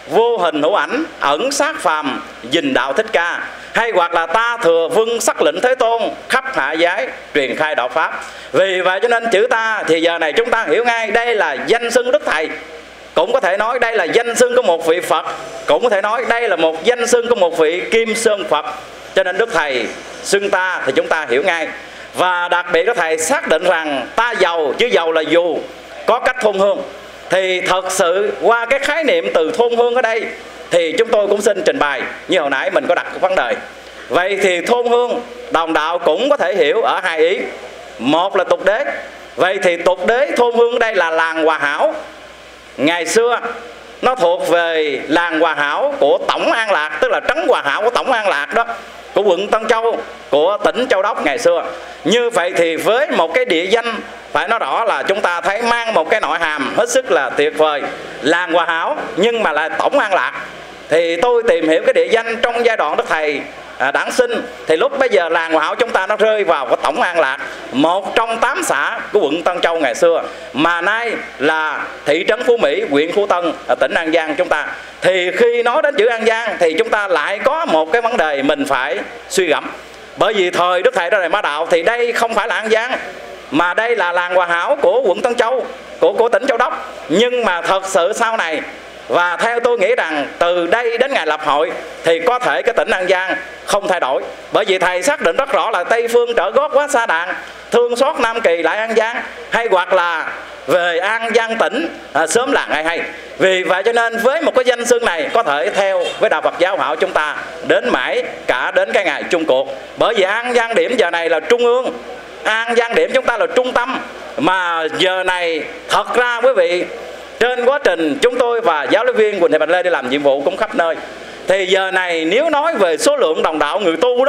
vô hình hữu ảnh, ẩn sát phàm, dình đạo Thích Ca. Hay hoặc là ta thừa vâng sắc lệnh Thế Tôn, khắp hạ giới truyền khai đạo pháp. Vì vậy cho nên chữ ta thì giờ này chúng ta hiểu ngay đây là danh xưng Đức Thầy. Cũng có thể nói đây là danh xưng của một vị Phật, cũng có thể nói đây là một danh xưng của một vị Kim Sơn Phật. Cho nên Đức Thầy xưng ta thì chúng ta hiểu ngay. Và đặc biệt Đức Thầy xác định rằng ta giàu, chứ giàu là dù, có cách thôn hương. Thì thật sự qua cái khái niệm từ thôn hương ở đây thì chúng tôi cũng xin trình bày như hồi nãy mình có đặt vấn đề. Vậy thì thôn hương đồng đạo cũng có thể hiểu ở hai ý. Một là tục đế. Vậy thì tục đế thôn hương ở đây là làng Hòa Hảo. Ngày xưa nó thuộc về làng Hòa Hảo của Tổng An Lạc, tức là trấn Hòa Hảo của Tổng An Lạc đó, của quận Tân Châu, của tỉnh Châu Đốc ngày xưa. Như vậy thì với một cái địa danh phải nói rõ là chúng ta thấy mang một cái nội hàm hết sức là tuyệt vời, làng Hòa Hảo nhưng mà là Tổng An Lạc. Thì tôi tìm hiểu cái địa danh trong giai đoạn Đức Thầy đản sinh, thì lúc bây giờ làng Hòa Hảo chúng ta nó rơi vào cái Tổng An Lạc, một trong 8 xã của quận Tân Châu ngày xưa, mà nay là thị trấn Phú Mỹ, huyện Phú Tân, tỉnh An Giang chúng ta. Thì khi nói đến chữ An Giang thì chúng ta lại có một cái vấn đề mình phải suy gẫm. Bởi vì thời Đức Thầy ra đời Mã Đạo thì đây không phải là An Giang, mà đây là làng Hòa Hảo của quận Tân Châu, của tỉnh Châu Đốc. Nhưng mà thật sự sau này, và theo tôi nghĩ rằng từ đây đến ngày lập hội thì có thể cái tỉnh An Giang không thay đổi. Bởi vì Thầy xác định rất rõ là Tây Phương trở gót quá xa đàn, thương xót Nam Kỳ lại An Giang, hay hoặc là về An Giang tỉnh sớm là ngày hay. Vì vậy cho nên với một cái danh xưng này có thể theo với đạo Phật giáo Hảo chúng ta đến mãi cả đến cái ngày chung cuộc. Bởi vì An Giang điểm giờ này là trung ương, An Giang điểm chúng ta là trung tâm. Mà giờ này thật ra quý vị, trên quá trình chúng tôi và giáo lý viên Quỳnh Thị Bạch Lê đi làm nhiệm vụ cũng khắp nơi, thì giờ này nếu nói về số lượng đồng đạo người tu đó,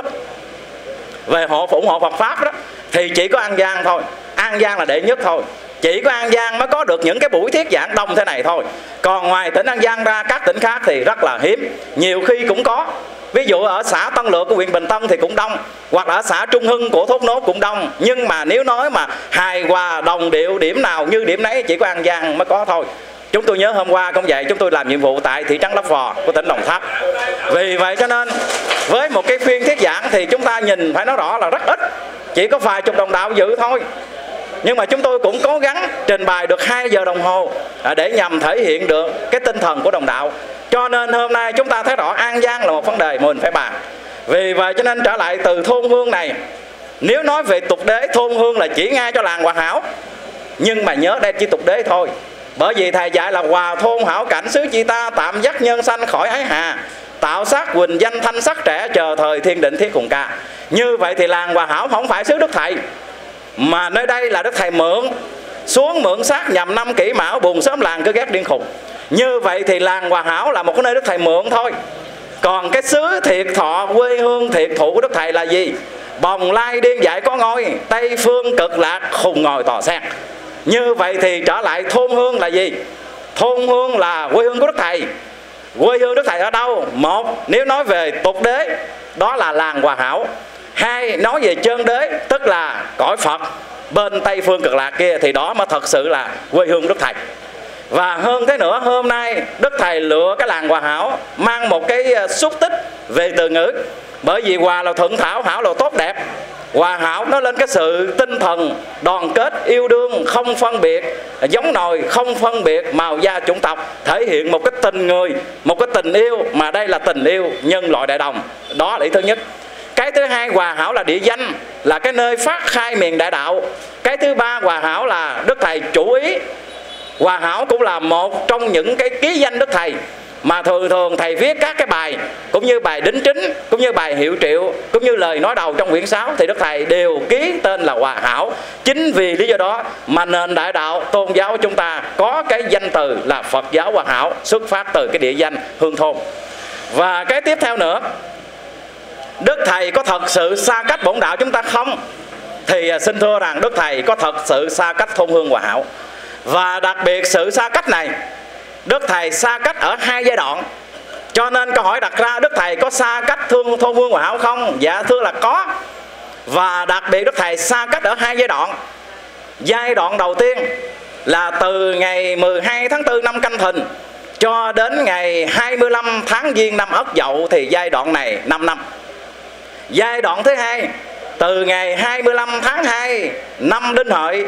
về họ ủng hộ Phật Pháp đó, thì chỉ có An Giang thôi. An Giang là đệ nhất thôi. Chỉ có An Giang mới có được những cái buổi thuyết giảng đông thế này thôi. Còn ngoài tỉnh An Giang ra, các tỉnh khác thì rất là hiếm. Nhiều khi cũng có, ví dụ ở xã Tân Lược của huyện Bình Tân thì cũng đông, hoặc ở xã Trung Hưng của Thốt Nốt cũng đông. Nhưng mà nếu nói mà hài hòa đồng điệu điểm nào như điểm nấy, chỉ có An Giang mới có thôi. Chúng tôi nhớ hôm qua cũng vậy, chúng tôi làm nhiệm vụ tại thị trấn Lấp Vò của tỉnh Đồng Tháp. Vì vậy cho nên với một cái phiên thuyết giảng thì chúng ta nhìn phải nói rõ là rất ít, chỉ có vài chục đồng đạo dự thôi. Nhưng mà chúng tôi cũng cố gắng trình bày được 2 giờ đồng hồ để nhằm thể hiện được cái tinh thần của đồng đạo. Cho nên hôm nay chúng ta thấy rõ An Giang là một vấn đề mình phải bàn. Vì vậy cho nên trở lại từ thôn hương này, nếu nói về tục đế, thôn hương là chỉ ngay cho làng Hòa Hảo. Nhưng mà nhớ đây chỉ tục đế thôi. Bởi vì Thầy dạy là hòa thôn hảo cảnh xứ chi ta, tạm dắt nhân sanh khỏi ái hà, tạo sát huỳnh danh thanh sắc trẻ, chờ thời thiên định thiết cùng ca. Như vậy thì làng Hòa Hảo không phải xứ Đức Thầy, mà nơi đây là Đức Thầy mượn xuống, mượn xác nhằm năm kỷ mão, buồn sớm làng cứ ghét điên khùng. Như vậy thì làng Hòa Hảo là một cái nơi Đức Thầy mượn thôi. Còn cái xứ thiệt thọ, quê hương thiệt thụ của Đức Thầy là gì? Bồng lai điên dại có ngôi, Tây phương cực lạc khùng ngồi tò sen. Như vậy thì trở lại thôn hương là gì? Thôn hương là quê hương của Đức Thầy. Quê hương Đức Thầy ở đâu? Một, nếu nói về tục đế, đó là làng Hòa Hảo. Hai, nói về chân đế, tức là cõi Phật bên Tây phương cực lạc kia, thì đó mới thật sự là quê hương Đức Thầy. Và hơn thế nữa, hôm nay Đức Thầy lựa cái làng Hòa Hảo mang một cái xúc tích về từ ngữ. Bởi vì hòa là thuận thảo, hảo là tốt đẹp. Hòa hảo nó lên cái sự tinh thần đoàn kết, yêu đương, không phân biệt giống nòi, không phân biệt màu da chủng tộc, thể hiện một cái tình người, một cái tình yêu, mà đây là tình yêu nhân loại đại đồng. Đó là ý thứ nhất. Cái thứ hai, Hòa Hảo là địa danh, là cái nơi phát khai miền đại đạo. Cái thứ ba, Hòa Hảo là Đức Thầy chủ ý. Hòa Hảo cũng là một trong những cái ký danh Đức Thầy mà thường thường Thầy viết các cái bài, cũng như bài đính chính, cũng như bài hiệu triệu, cũng như lời nói đầu trong quyển 6, thì Đức Thầy đều ký tên là Hòa Hảo. Chính vì lý do đó mà nền đại đạo tôn giáo của chúng ta có cái danh từ là Phật giáo Hòa Hảo, xuất phát từ cái địa danh hương thôn. Và cái tiếp theo nữa, Đức Thầy có thật sự xa cách bổn đạo chúng ta không? Thì xin thưa rằng Đức Thầy có thật sự xa cách thôn hương Hòa Hảo. Và đặc biệt sự xa cách này, Đức Thầy xa cách ở 2 giai đoạn. Cho nên câu hỏi đặt ra, Đức Thầy có xa cách thôn hương Hòa Hảo không? Dạ thưa là có. Và đặc biệt Đức Thầy xa cách ở 2 giai đoạn. Giai đoạn đầu tiên là từ ngày 12 tháng 4 năm Canh Thìn cho đến ngày 25 tháng Giêng năm Ất Dậu thì giai đoạn này 5 năm. Giai đoạn thứ hai từ ngày 25 tháng 2 năm Đinh Hợi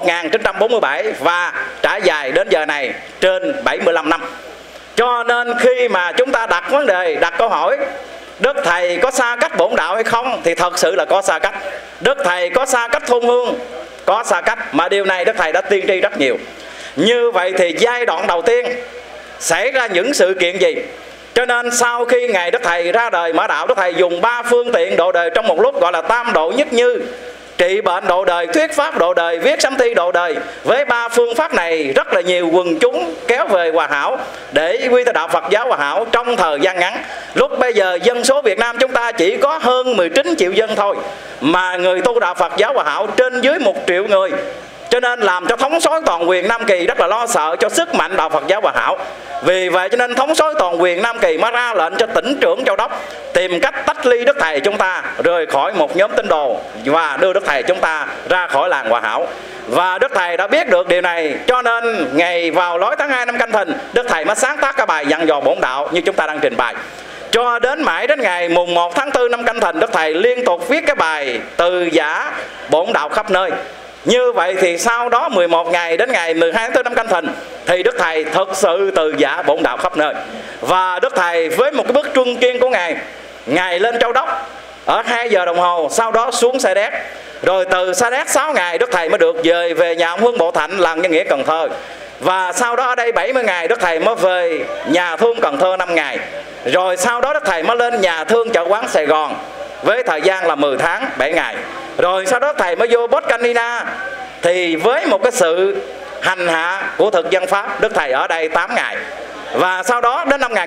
1947 và trải dài đến giờ này trên 75 năm. Cho nên khi mà chúng ta đặt vấn đề, đặt câu hỏi Đức Thầy có xa cách bổn đạo hay không, thì thật sự là có xa cách. Đức Thầy có xa cách thôn hương, có xa cách, mà điều này Đức Thầy đã tiên tri rất nhiều. Như vậy thì giai đoạn đầu tiên xảy ra những sự kiện gì? Cho nên sau khi Ngài Đức Thầy ra đời mở đạo, Đức Thầy dùng 3 phương tiện độ đời trong một lúc, gọi là tam độ nhất như: trị bệnh độ đời, thuyết pháp độ đời, viết sám thi độ đời. Với 3 phương pháp này rất là nhiều quần chúng kéo về Hòa Hảo để quy theo đạo Phật giáo Hòa Hảo trong thời gian ngắn. Lúc bây giờ dân số Việt Nam chúng ta chỉ có hơn 19 triệu dân thôi, mà người tu đạo Phật giáo Hòa Hảo trên dưới 1 triệu người. Cho nên làm cho thống soái toàn quyền Nam Kỳ rất là lo sợ cho sức mạnh đạo Phật giáo Hòa Hảo. Vì vậy cho nên thống soái toàn quyền Nam Kỳ mới ra lệnh cho tỉnh trưởng Châu Đốc tìm cách tách ly Đức Thầy chúng ta rời khỏi một nhóm tín đồ và đưa Đức Thầy chúng ta ra khỏi làng Hòa Hảo. Và Đức Thầy đã biết được điều này, cho nên ngày vào lối tháng 2 năm Canh Thìn, Đức Thầy mới sáng tác cái bài dặn dò bổn đạo như chúng ta đang trình bày. Cho đến mãi đến ngày mùng 1 tháng 4 năm Canh Thìn, Đức Thầy liên tục viết cái bài từ giả bổn đạo khắp nơi. Như vậy thì sau đó 11 ngày đến ngày 12 tháng 4 năm Canh Thìn thì Đức Thầy thực sự từ giả bổn đạo khắp nơi. Và Đức Thầy với một cái bước truân kiên của Ngài, Ngài lên Châu Đốc ở 2 giờ đồng hồ, sau đó xuống Sa Đéc. Rồi từ Sa Đéc 6 ngày Đức Thầy mới được dời về nhà ông Hương Bộ Thạnh, làng Nhân Nghĩa, Cần Thơ. Và sau đó ở đây 70 ngày Đức Thầy mới về nhà thương Cần Thơ 5 ngày. Rồi sau đó Đức Thầy mới lên nhà thương chợ quán Sài Gòn với thời gian là 10 tháng 7 ngày. Rồi sau đó Thầy mới vô Bốt Canina, thì với một cái sự hành hạ của thực dân Pháp, Đức Thầy ở đây 8 ngày. Và sau đó đến năm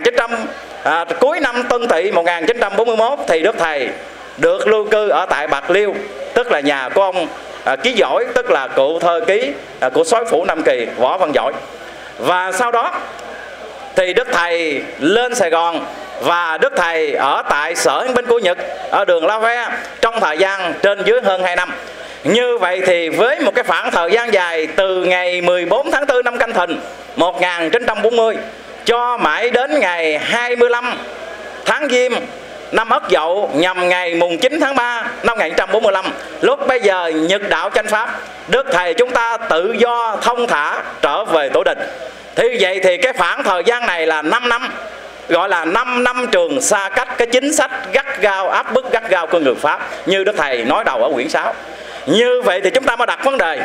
cuối năm Tân Tỵ 1941 thì Đức Thầy được lưu cư ở tại Bạc Liêu, tức là nhà của ông Ký Giỏi, tức là cựu thơ ký của soái phủ Nam Kỳ Võ Văn Giỏi. Và sau đó thì Đức Thầy lên Sài Gòn và Đức Thầy ở tại Sở Binh của Nhật ở đường La Ve trong thời gian trên dưới hơn 2 năm. Như vậy thì với một cái khoảng thời gian dài từ ngày 14 tháng 4 năm Canh Thìn 1940 cho mãi đến ngày 25 tháng Giêng năm Ất Dậu nhằm ngày mùng 9 tháng 3 năm 1945, lúc bây giờ Nhật đạo chánh pháp, Đức Thầy chúng ta tự do thông thả trở về tổ đình. Thì vậy thì cái khoảng thời gian này là 5 năm, gọi là 5 năm trường xa cách cái chính sách gắt gao, áp bức gắt gao của người Pháp, như Đức Thầy nói đầu ở quyển 6. Như vậy thì chúng ta mới đặt vấn đề,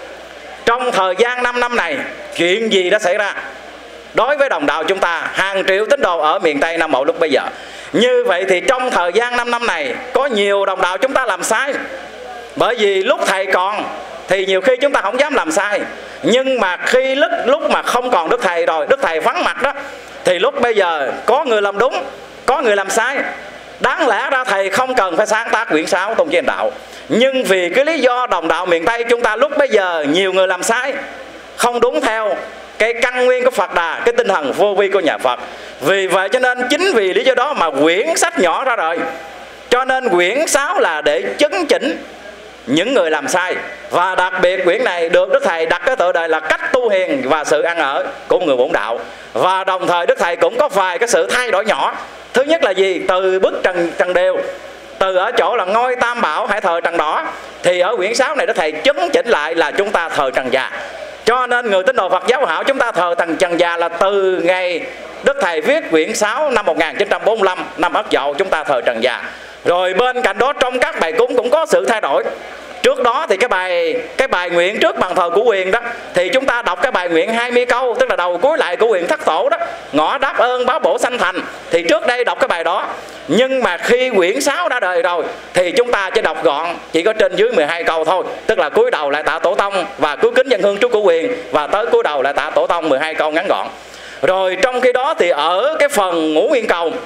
trong thời gian 5 năm này chuyện gì đã xảy ra đối với đồng đạo chúng ta, hàng triệu tín đồ ở miền Tây Nam Bộ lúc bây giờ. Như vậy thì trong thời gian 5 năm này có nhiều đồng đạo chúng ta làm sai. Bởi vì lúc Thầy còn thì nhiều khi chúng ta không dám làm sai, nhưng mà khi lúc mà không còn Đức Thầy rồi, Đức Thầy vắng mặt đó, thì lúc bây giờ có người làm đúng, có người làm sai. Đáng lẽ ra Thầy không cần phải sáng tác quyển 6 Tôn Chỉ Hành Đạo, nhưng vì cái lý do đồng đạo miền Tây chúng ta lúc bây giờ nhiều người làm sai, không đúng theo cái căn nguyên của Phật Đà, cái tinh thần vô vi của nhà Phật. Vì vậy cho nên chính vì lý do đó mà quyển sách nhỏ ra đời. Cho nên quyển 6 là để chấn chỉnh những người làm sai. Và đặc biệt quyển này được Đức Thầy đặt cái tựa đề là Cách tu hiền và sự ăn ở của người bổn đạo. Và đồng thời Đức Thầy cũng có vài cái sự thay đổi nhỏ. Thứ nhất là gì? Từ bức trần đều, từ ở chỗ là ngôi Tam Bảo hãy thờ trần đỏ, thì ở quyển 6 này Đức Thầy chấn chỉnh lại là chúng ta thờ trần già. Cho nên người tín đồ Phật giáo Hảo chúng ta thờ trần già là từ ngày Đức Thầy viết quyển 6 năm 1945 năm Ất Dậu chúng ta thờ trần già. Rồi bên cạnh đó trong các bài cúng cũng có sự thay đổi. Trước đó thì cái bài nguyện trước bàn thờ của Quyền đó, thì chúng ta đọc cái bài nguyện 20 câu, tức là đầu cuối lại của Quyền Thất Tổ đó, ngõ đáp ơn báo bổ sanh thành. Thì trước đây đọc cái bài đó. Nhưng mà khi quyển 6 đã đời rồi thì chúng ta chỉ đọc gọn, chỉ có trên dưới 12 câu thôi. Tức là cúi đầu lại tạ Tổ Tông và cúi kính dân hương trước của Quyền, và tới cúi đầu lại tạ Tổ Tông, 12 câu ngắn gọn. Rồi trong khi đó thì ở cái phần Ngũ Nguyên Cầu,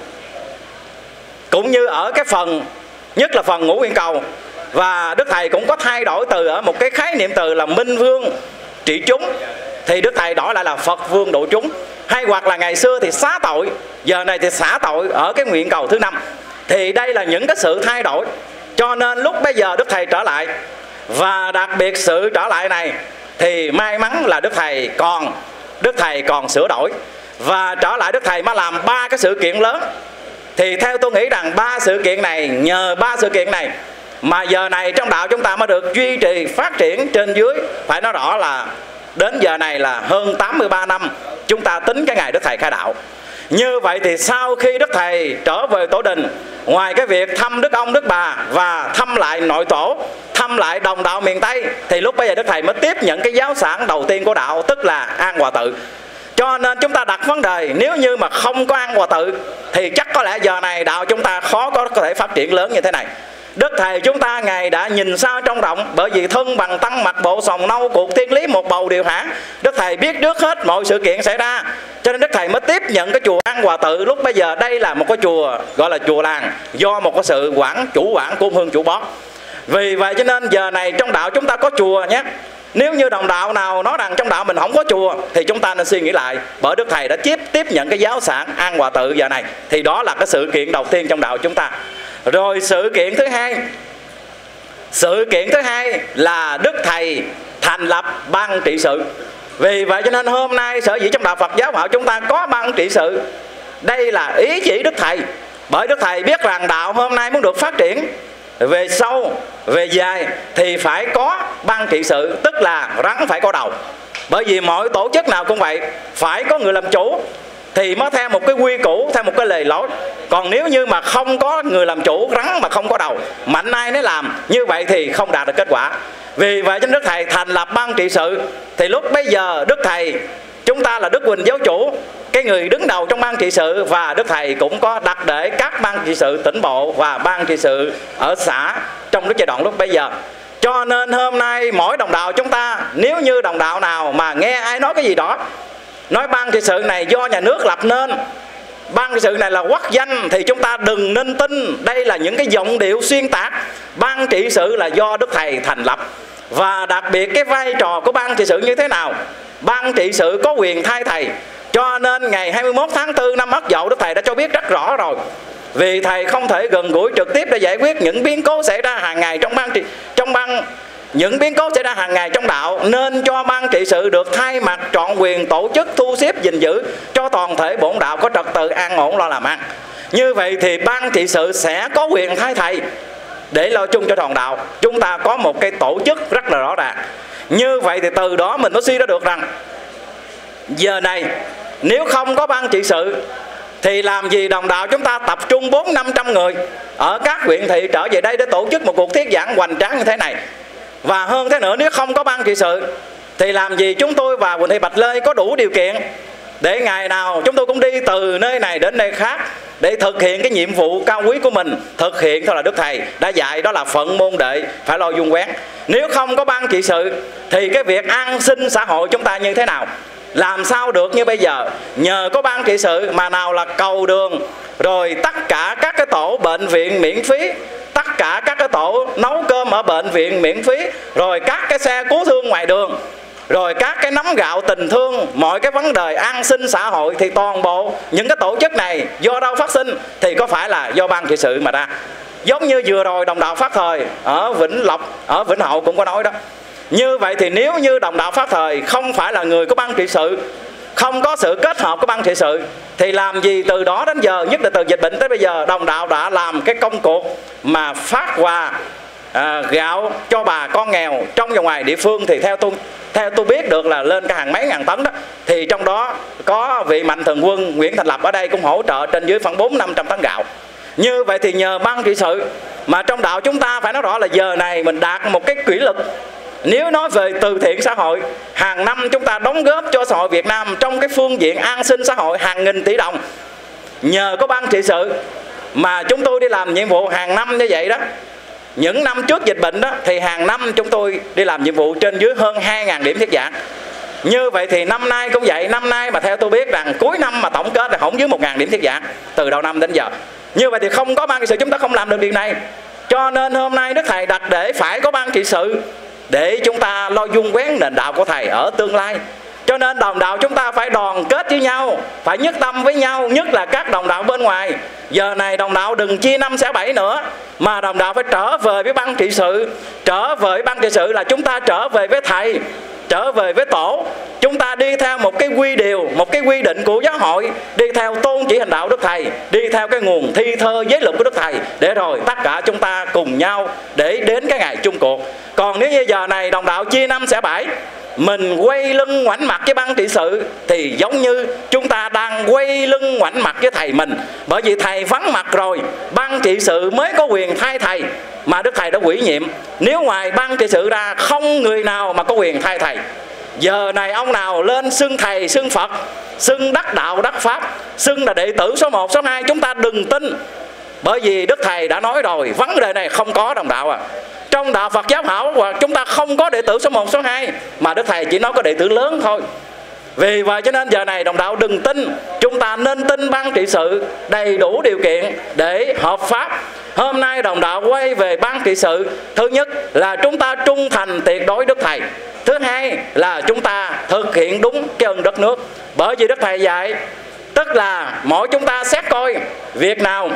cũng như ở cái phần, nhất là phần Ngũ Nguyên Cầu, và Đức Thầy cũng có thay đổi từ ở một cái khái niệm từ là Minh Vương trị chúng, thì Đức Thầy đổi lại là Phật Vương độ chúng. Hay hoặc là ngày xưa thì xá tội, giờ này thì xả tội ở cái nguyện cầu thứ 5. Thì đây là những cái sự thay đổi. Cho nên lúc bây giờ Đức Thầy trở lại, và đặc biệt sự trở lại này thì may mắn là Đức Thầy còn sửa đổi. và trở lại Đức Thầy mới làm 3 cái sự kiện lớn. Thì theo tôi nghĩ rằng 3 sự kiện này, nhờ 3 sự kiện này mà giờ này trong đạo chúng ta mới được duy trì phát triển trên dưới. Phải nói rõ là đến giờ này là hơn 83 năm chúng ta tính cái ngày Đức Thầy khai đạo. Như vậy thì sau khi Đức Thầy trở về tổ đình, ngoài cái việc thăm Đức ông Đức bà và thăm lại nội tổ, thăm lại đồng đạo miền Tây, thì lúc bây giờ Đức Thầy mới tiếp nhận cái giáo sản đầu tiên của đạo, tức là An Hòa Tự. Cho nên chúng ta đặt vấn đề, nếu như mà không có An Hòa Tự thì chắc có lẽ giờ này đạo chúng ta khó có thể phát triển lớn như thế này. Đức Thầy chúng ta Ngài đã nhìn xa trông rộng, bởi vì thân bằng tăng mặc bộ sòng nâu, cuộc thiên lý một bầu điều hãn. Đức Thầy biết trước hết mọi sự kiện xảy ra, cho nên Đức Thầy mới tiếp nhận cái chùa An Hòa Tự. Lúc bây giờ đây là một cái chùa gọi là chùa làng, do một cái sự chủ quản của Hương Chủ Bó. Vì vậy cho nên giờ này trong đạo chúng ta có chùa nhé. Nếu như đồng đạo nào nói rằng trong đạo mình không có chùa thì chúng ta nên suy nghĩ lại, bởi Đức Thầy đã tiếp nhận cái giáo sản An Hòa Tự giờ này. Thì đó là cái sự kiện đầu tiên trong đạo chúng ta. Rồi sự kiện thứ hai là Đức Thầy thành lập ban trị sự. Vì vậy cho nên hôm nay sở dĩ trong đạo Phật giáo họ chúng ta có ban trị sự, đây là ý chỉ Đức Thầy. Bởi Đức Thầy biết rằng đạo hôm nay muốn được phát triển về sâu, về dài thì phải có ban trị sự, tức là rắn phải có đầu. Bởi vì mọi tổ chức nào cũng vậy, phải có người làm chủ thì mới theo một cái quy củ, theo một cái lề lối. Còn nếu như mà không có người làm chủ, rắn mà không có đầu, mạnh ai nấy làm, như vậy thì không đạt được kết quả. Vì vậy cho Đức Thầy thành lập ban trị sự. Thì lúc bây giờ Đức Thầy chúng ta là Đức Huỳnh giáo chủ, cái người đứng đầu trong ban trị sự, và Đức Thầy cũng có đặt để các ban trị sự tỉnh bộ và ban trị sự ở xã trong cái giai đoạn lúc bây giờ. Cho nên hôm nay mỗi đồng đạo chúng ta, nếu như đồng đạo nào mà nghe ai nói cái gì đó, nói ban trị sự này do nhà nước lập nên, ban trị sự này là quốc danh, thì chúng ta đừng nên tin. Đây là những cái giọng điệu xuyên tạc. Ban trị sự là do Đức Thầy thành lập. Và đặc biệt cái vai trò của ban trị sự như thế nào? Ban trị sự có quyền thay thầy. Cho nên ngày 21 tháng 4 năm Ất Dậu, Đức Thầy đã cho biết rất rõ rồi. Vì Thầy không thể gần gũi trực tiếp để giải quyết những biến cố xảy ra hàng ngày những biến cố xảy ra hàng ngày trong đạo, nên cho ban trị sự được thay mặt trọn quyền tổ chức, thu xếp, gìn giữ cho toàn thể bổn đạo có trật tự an ổn lo làm ăn. Như vậy thì ban trị sự sẽ có quyền thay thầy để lo chung cho toàn đạo. Chúng ta có một cái tổ chức rất là rõ ràng. Như vậy thì từ đó mình mới suy ra được rằng giờ này nếu không có ban trị sự thì làm gì đồng đạo chúng ta tập trung 400-500 người ở các huyện thị trở về đây để tổ chức một cuộc thuyết giảng hoành tráng như thế này. Và hơn thế nữa, nếu không có ban trị sự thì làm gì chúng tôi và Quỳnh Thị Bạch Lê có đủ điều kiện để ngày nào chúng tôi cũng đi từ nơi này đến nơi khác để thực hiện cái nhiệm vụ cao quý của mình, thực hiện thôi là Đức Thầy đã dạy, đó là phận môn đệ phải lo dung quén. Nếu không có ban trị sự thì cái việc an sinh xã hội chúng ta như thế nào? Làm sao được như bây giờ? Nhờ có ban trị sự mà nào là cầu đường, rồi tất cả các cái tổ bệnh viện miễn phí, tất cả các cái tổ nấu cơm ở bệnh viện miễn phí, rồi các cái xe cứu thương ngoài đường, rồi các cái nắm gạo tình thương, mọi cái vấn đề an sinh xã hội, thì toàn bộ những cái tổ chức này do đâu phát sinh? Thì có phải là do ban trị sự mà ra. Giống như vừa rồi đồng đạo Phát Thời ở Vĩnh Lộc, ở Vĩnh Hậu cũng có nói đó. Như vậy thì nếu như đồng đạo Phát Thời không phải là người của ban trị sự, không có sự kết hợp của ban trị sự, thì làm gì từ đó đến giờ, nhất là từ dịch bệnh tới bây giờ, đồng đạo đã làm cái công cuộc mà phát quà gạo cho bà con nghèo trong và ngoài địa phương. Thì theo tôi biết được là lên cái hàng mấy ngàn tấn đó. Thì trong đó có vị Mạnh Thường Quân Nguyễn Thành Lập ở đây cũng hỗ trợ trên dưới khoảng 400-500 tấn gạo. Như vậy thì nhờ ban trị sự mà trong đạo chúng ta phải nói rõ là giờ này mình đạt một cái kỷ lực. Nếu nói về từ thiện xã hội, hàng năm chúng ta đóng góp cho xã hội Việt Nam trong cái phương diện an sinh xã hội hàng nghìn tỷ đồng. Nhờ có ban trị sự mà chúng tôi đi làm nhiệm vụ hàng năm như vậy đó. Những năm trước dịch bệnh đó thì hàng năm chúng tôi đi làm nhiệm vụ trên dưới hơn 2.000 điểm thuyết giảng. Như vậy thì năm nay cũng vậy. Năm nay mà theo tôi biết rằng cuối năm mà tổng kết là không dưới 1.000 điểm thuyết giảng từ đầu năm đến giờ. Như vậy thì không có ban trị sự chúng ta không làm được điều này. Cho nên hôm nay Đức Thầy đặt để phải có ban trị sự để chúng ta lo dung quén nền đạo của Thầy ở tương lai. Cho nên đồng đạo chúng ta phải đoàn kết với nhau, phải nhất tâm với nhau, nhất là các đồng đạo bên ngoài. Giờ này đồng đạo đừng chia 5 xẻ 7 nữa, mà đồng đạo phải trở về với ban trị sự. Trở về ban trị sự là chúng ta trở về với Thầy. trở về với tổ, chúng ta đi theo một cái quy điều, một cái quy định của giáo hội, đi theo tôn chỉ hành đạo Đức Thầy, đi theo cái nguồn thi thơ giới luật của Đức Thầy, để rồi tất cả chúng ta cùng nhau để đến cái ngày chung cuộc. Còn nếu như giờ này đồng đạo chia năm xẻ bảy, mình quay lưng ngoảnh mặt với ban trị sự, thì giống như chúng ta đang quay lưng ngoảnh mặt với thầy mình. Bởi vì thầy vắng mặt rồi, ban trị sự mới có quyền thay thầy, mà Đức Thầy đã ủy nhiệm. Nếu ngoài ban trị sự ra, không người nào mà có quyền thay thầy. Giờ này ông nào lên xưng thầy, xưng Phật, xưng đắc đạo, đắc Pháp, xưng là đệ tử số 1, số 2, chúng ta đừng tin. Bởi vì Đức Thầy đã nói rồi, vấn đề này không có đồng đạo à. Trong đạo Phật giáo hảo chúng ta không có đệ tử số 1, số 2, mà Đức Thầy chỉ nói có đệ tử lớn thôi. Vì vậy cho nên giờ này đồng đạo đừng tin, chúng ta nên tin ban trị sự đầy đủ điều kiện để hợp pháp. Hôm nay đồng đạo quay về ban trị sự, thứ nhất là chúng ta trung thành tuyệt đối Đức Thầy, thứ hai là chúng ta thực hiện đúng cái ơn đất nước. Bởi vì Đức Thầy dạy, tức là mỗi chúng ta xét coi việc nào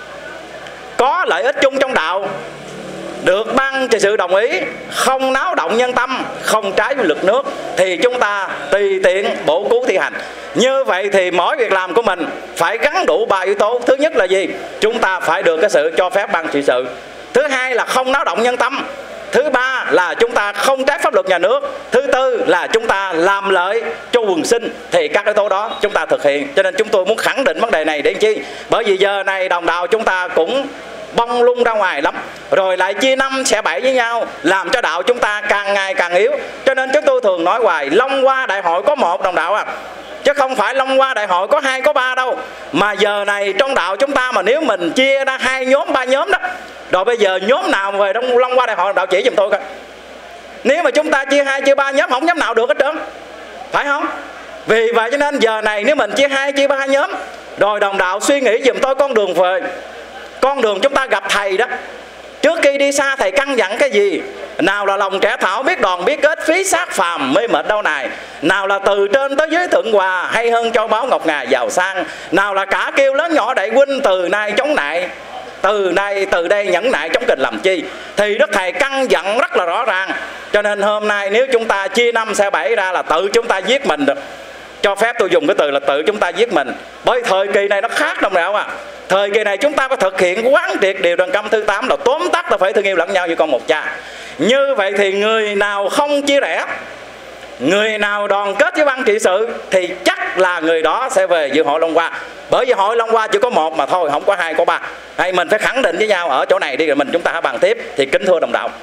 có lợi ích chung trong đạo, được ban trị sự đồng ý, không náo động nhân tâm, không trái với luật nước, thì chúng ta tùy tiện bổ cứu thi hành. Như vậy thì mỗi việc làm của mình phải gắn đủ 3 yếu tố. Thứ nhất là gì? Chúng ta phải được cái sự cho phép ban trị sự. Thứ hai là không náo động nhân tâm. Thứ ba là chúng ta không trái pháp luật nhà nước. Thứ tư là chúng ta làm lợi cho quần sinh. Thì các yếu tố đó chúng ta thực hiện. Cho nên chúng tôi muốn khẳng định vấn đề này để chi? Bởi vì giờ này đồng đạo chúng ta cũng bông lung ra ngoài lắm, rồi lại chia năm xẻ bảy với nhau, làm cho đạo chúng ta càng ngày càng yếu. Cho nên chúng tôi thường nói hoài, Long Hoa Đại Hội có 1 đồng đạo à, chứ không phải Long Hoa Đại Hội có 2, có 3 đâu. Mà giờ này trong đạo chúng ta mà nếu mình chia ra 2 nhóm, 3 nhóm đó, rồi bây giờ nhóm nào về trong Long Hoa Đại Hội đạo chỉ giùm tôi coi. Nếu mà chúng ta chia 2, chia 3 nhóm, không nhóm nào được hết trơn, phải không? Vì vậy cho nên giờ này nếu mình chia 2, chia 3 nhóm, rồi đồng đạo suy nghĩ giùm tôi con đường về. Con đường chúng ta gặp thầy đó, trước khi đi xa thầy căn dặn cái gì? Nào là lòng trẻ thảo biết đòn biết kết, phí xác phàm mê mệt đâu này. Nào là từ trên tới dưới thượng hòa, hay hơn châu báu ngọc ngà giàu sang. Nào là cả kêu lớn nhỏ đại huynh, từ nay chống nại, từ đây nhẫn nại chống kình làm chi. Thì Đức Thầy căn dặn rất là rõ ràng. Cho nên hôm nay nếu chúng ta chia năm xẻ bảy ra là tự chúng ta giết mình được. Cho phép tôi dùng cái từ là tự chúng ta giết mình. Bởi thời kỳ này nó khác đồng đạo à. Thời kỳ này chúng ta phải thực hiện quán triệt điều Đền Công thứ 8 là tóm tắt là phải thương yêu lẫn nhau như con một cha. Như vậy thì người nào không chia rẽ, người nào đoàn kết với ban trị sự, thì chắc là người đó sẽ về dự hội Long Hoa. Bởi vì hội Long Hoa chỉ có 1 mà thôi, không có 2, có 3. Hay mình phải khẳng định với nhau ở chỗ này đi, rồi chúng ta hãy bàn tiếp. Thì kính thưa đồng đạo,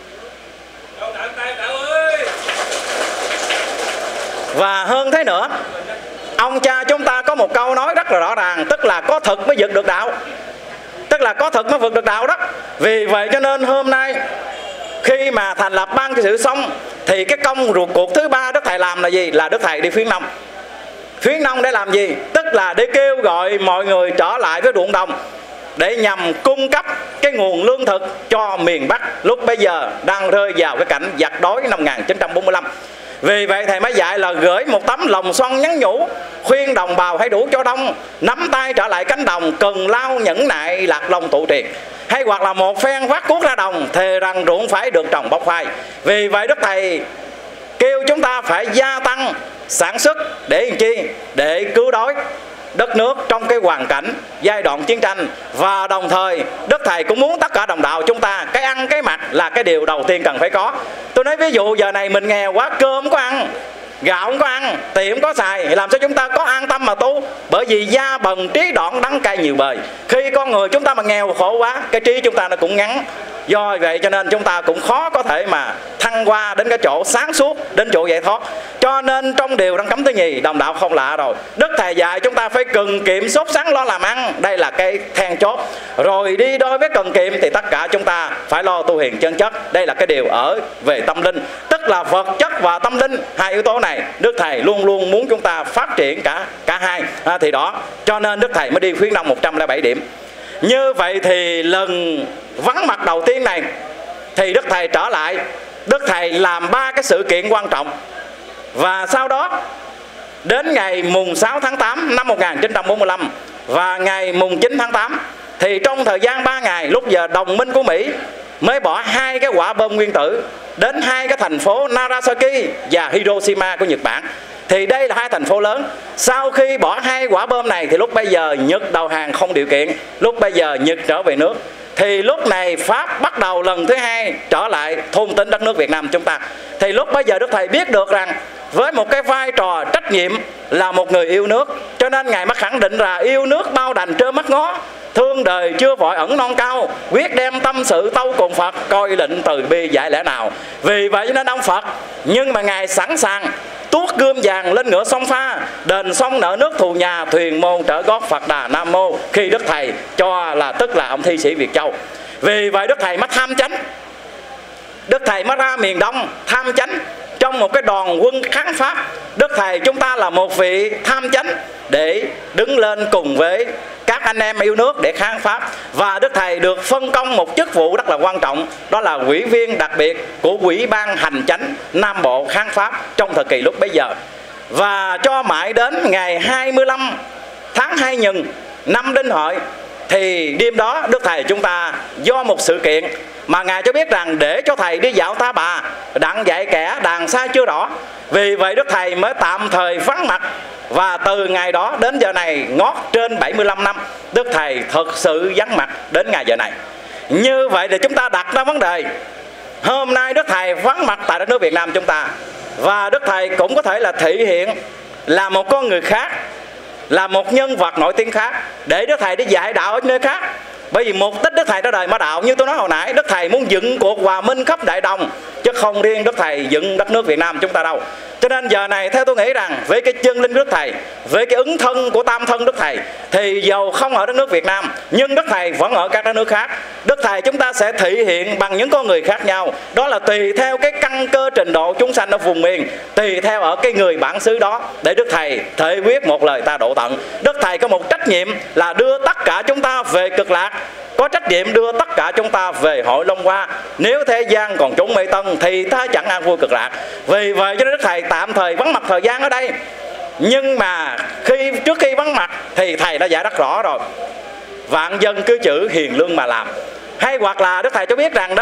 và hơn thế nữa, ông cha chúng ta có một câu nói rất là rõ ràng, tức là có thực mới vực được đạo. Tức là có thực mới vực được đạo đó. Vì vậy cho nên hôm nay khi mà thành lập ban trị sự xong, thì cái công ruột cuộc thứ 3 Đức Thầy làm là gì? Là Đức Thầy đi khuyến nông. Khuyến nông để làm gì? Tức là để kêu gọi mọi người trở lại với ruộng đồng, để nhằm cung cấp cái nguồn lương thực cho miền Bắc lúc bây giờ đang rơi vào cái cảnh giặc đói năm 1945. Vì vậy thầy mới dạy là gửi một tấm lòng son nhắn nhủ, khuyên đồng bào hãy đủ cho đông, nắm tay trở lại cánh đồng, cần lao nhẫn nại lạc long tụ triệt. Hay hoặc là một phen vác cuốc ra đồng, thề rằng ruộng phải được trồng bóc phai. Vì vậy Đức Thầy kêu chúng ta phải gia tăng sản xuất để làm chi? Để cứu đói đất nước trong cái hoàn cảnh giai đoạn chiến tranh. Và đồng thời Đức Thầy cũng muốn tất cả đồng đạo chúng ta cái ăn cái mặc là cái điều đầu tiên cần phải có. Tôi nói ví dụ giờ này mình nghèo quá, cơm không có ăn, gạo không có ăn, tiền không có xài, làm sao chúng ta có an tâm mà tu? Bởi vì da bần trí đoạn đắng cay nhiều bời. Khi con người chúng ta mà nghèo khổ quá, cái trí chúng ta nó cũng ngắn. Do vậy cho nên chúng ta cũng khó có thể mà thăng qua đến cái chỗ sáng suốt, đến chỗ giải thoát. Cho nên trong điều Đăng Cấm thứ nhì, đồng đạo không lạ rồi, Đức Thầy dạy chúng ta phải cần kiệm sốt sắng lo làm ăn. Đây là cái then chốt. Rồi đi đôi với cần kiệm thì tất cả chúng ta phải lo tu hiền chân chất. Đây là cái điều ở về tâm linh, tức là vật chất và tâm linh. Hai yếu tố này Đức Thầy luôn luôn muốn chúng ta phát triển cả hai. Thì đó, cho nên Đức Thầy mới đi khuyến nông 107 điểm. Như vậy thì lần vắng mặt đầu tiên này thì Đức Thầy trở lại, Đức Thầy làm 3 cái sự kiện quan trọng. Và sau đó đến ngày mùng 6 tháng 8 năm 1945 và ngày mùng 9 tháng 8 thì trong thời gian 3 ngày, lúc giờ đồng minh của Mỹ mới bỏ 2 cái quả bom nguyên tử đến 2 cái thành phố Nagasaki và Hiroshima của Nhật Bản. Thì đây là 2 thành phố lớn. Sau khi bỏ 2 quả bom này thì lúc bây giờ Nhật đầu hàng không điều kiện, lúc bây giờ Nhật trở về nước. Thì lúc này Pháp bắt đầu lần thứ 2 trở lại thôn tính đất nước Việt Nam chúng ta. Thì lúc bây giờ Đức Thầy biết được rằng với một cái vai trò trách nhiệm là một người yêu nước, cho nên Ngài mới khẳng định là yêu nước bao đành trơ mắt ngó, thương đời chưa vội ẩn non cao, quyết đem tâm sự tâu cùng Phật, coi lệnh từ bi dạy lẽ nào. Vì vậy cho nên ông Phật, nhưng mà Ngài sẵn sàng tuốt gươm vàng lên ngựa sông pha, đền sông nợ nước thù nhà, thuyền môn trở gót Phật Đà Nam Mô, khi Đức Thầy cho là tức là ông thi sĩ Việt Châu. Vì vậy Đức Thầy mới tham chánh, Đức Thầy mới ra miền Đông tham chánh trong một cái đoàn quân kháng Pháp. Đức Thầy chúng ta là một vị tham chánh để đứng lên cùng với các anh em yêu nước để kháng Pháp. Và Đức Thầy được phân công một chức vụ rất là quan trọng, đó là ủy viên đặc biệt của Ủy ban Hành chánh Nam Bộ kháng Pháp trong thời kỳ lúc bấy giờ. Và cho mãi đến ngày 25 tháng 2 Nhần năm Đinh Hợi, thì đêm đó Đức Thầy chúng ta do một sự kiện mà Ngài cho biết rằng để cho Thầy đi dạo Ta Bà, đặng dạy kẻ đàn xa chưa rõ. Vì vậy Đức Thầy mới tạm thời vắng mặt. Và từ ngày đó đến giờ này ngót trên 75 năm Đức Thầy thực sự vắng mặt đến ngày giờ này. Như vậy thì chúng ta đặt ra vấn đề, hôm nay Đức Thầy vắng mặt tại đất nước Việt Nam chúng ta, và Đức Thầy cũng có thể là thể hiện là một con người khác, là một nhân vật nổi tiếng khác, để Đức Thầy đi dạy đạo ở nơi khác. Bởi vì mục đích Đức Thầy ra đời mở đạo, như tôi nói hồi nãy, Đức Thầy muốn dựng cuộc hòa minh khắp Đại Đồng, chứ không riêng Đức Thầy dựng đất nước Việt Nam chúng ta đâu. Cho nên giờ này theo tôi nghĩ rằng với cái chân linh Đức Thầy, với cái ứng thân của tam thân Đức Thầy, thì dầu không ở đất nước Việt Nam nhưng Đức Thầy vẫn ở các đất nước khác. Đức Thầy chúng ta sẽ thể hiện bằng những con người khác nhau, đó là tùy theo cái căn cơ trình độ chúng sanh ở vùng miền, tùy theo ở cái người bản xứ đó, để Đức Thầy thể quyết một lời ta độ tận. Đức Thầy có một trách nhiệm là đưa tất cả chúng ta về cực lạc, có trách nhiệm đưa tất cả chúng ta về hội Long Hoa. Nếu thế gian còn trốn mê tân thì ta chẳng an vui cực lạc. Vì vậy cho nên Đức Thầy tạm thời vắng mặt thời gian ở đây. Nhưng mà trước khi vắng mặt thì Thầy đã giải rất rõ rồi: vạn dân cứ chữ hiền lương mà làm. Hay hoặc là Đức Thầy cho biết rằng đó,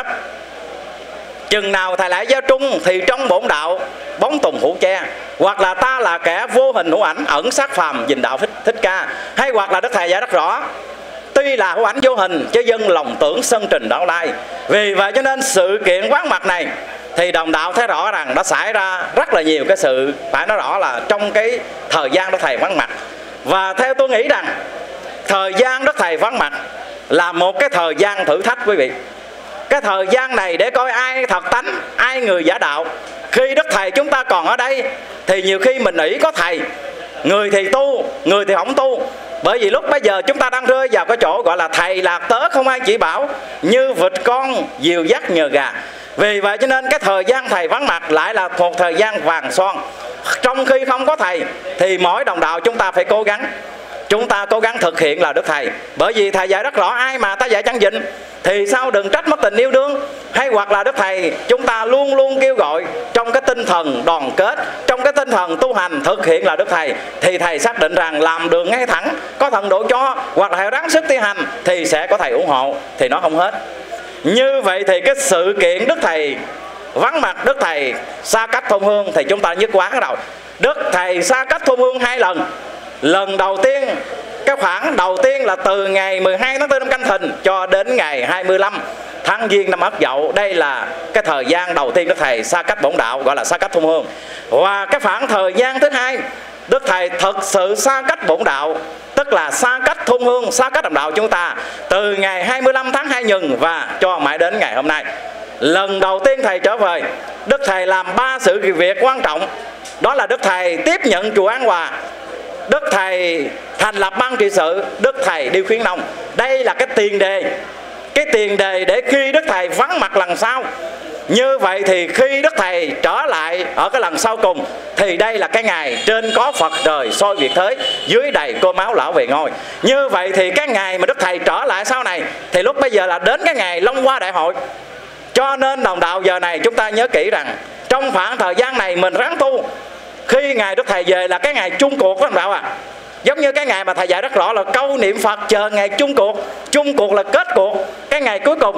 chừng nào Thầy lại giáo trung thì trong bổn đạo bóng tùng hữu che. Hoặc là ta là kẻ vô hình hữu ảnh, ẩn sát phàm dình đạo Thích Ca. Hay hoặc là Đức Thầy giải rất rõ: tuy là hữu ảnh vô hình, chứ dân lòng tưởng sân trình đạo lai. Vì vậy cho nên sự kiện vắng mặt này thì đồng đạo thấy rõ rằng nó xảy ra rất là nhiều cái sự, phải nói rõ là trong cái thời gian Đức Thầy vắng mặt. Và theo tôi nghĩ rằng thời gian Đức Thầy vắng mặt là một cái thời gian thử thách quý vị. Cái thời gian này để coi ai thật tánh, ai người giả đạo. Khi Đức Thầy chúng ta còn ở đây thì nhiều khi mình nghĩ có Thầy, người thì tu, người thì không tu. Bởi vì lúc bây giờ chúng ta đang rơi vào cái chỗ gọi là thầy lạc tớ không ai chỉ bảo, như vịt con dìu dắt nhờ gà. Vì vậy cho nên cái thời gian Thầy vắng mặt lại là một thời gian vàng son. Trong khi không có Thầy thì mỗi đồng đạo chúng ta phải cố gắng, chúng ta cố gắng thực hiện là Đức Thầy. Bởi vì Thầy dạy rất rõ: ai mà ta dạy chẳng dịnh thì sao đừng trách mất tình yêu đương. Hay hoặc là Đức Thầy chúng ta luôn luôn kêu gọi trong cái tinh thần đoàn kết, trong cái tinh thần tu hành thực hiện là Đức Thầy. Thì Thầy xác định rằng làm đường ngay thẳng, có thần độ cho, hoặc là Thầy ráng sức thi hành thì sẽ có Thầy ủng hộ, thì nó không hết. Như vậy thì cái sự kiện Đức Thầy vắng mặt, Đức Thầy xa cách thôn hương thì chúng ta nhất quán rồi. Đức Thầy xa cách thôn hương 2 lần. Lần đầu tiên, cái khoảng đầu tiên là từ ngày 12 tháng 4 năm Canh Thìn cho đến ngày 25 tháng Giêng năm Ất Dậu. Đây là cái thời gian đầu tiên Đức Thầy xa cách bổn đạo, gọi là xa cách thôn hương. Và cái khoảng thời gian thứ hai, Đức Thầy thật sự xa cách bổn đạo, tức là xa cách thôn hương, xa cách đồng đạo chúng ta, từ ngày 25 tháng 2 Nhần và cho mãi đến ngày hôm nay. Lần đầu tiên Thầy trở về, Đức Thầy làm 3 sự việc quan trọng. Đó là Đức Thầy tiếp nhận chùa An Hòa, Đức Thầy thành lập ban trị sự, Đức Thầy đi khuyến nông. Đây là cái tiền đề, cái tiền đề để khi Đức Thầy vắng mặt lần sau. Như vậy thì khi Đức Thầy trở lại ở cái lần sau cùng thì đây là cái ngày trên có Phật trời soi việt thế, dưới đầy cô máu lão về ngôi. Như vậy thì cái ngày mà Đức Thầy trở lại sau này thì lúc bây giờ là đến cái ngày Long Hoa Đại Hội. Cho nên đồng đạo giờ này chúng ta nhớ kỹ rằng trong khoảng thời gian này mình ráng tu. Khi ngày Đức Thầy về là cái ngày chung cuộc đó đồng đạo à. Giống như cái ngày mà Thầy dạy rất rõ là câu niệm Phật chờ ngày chung cuộc. Chung cuộc là kết cuộc, cái ngày cuối cùng.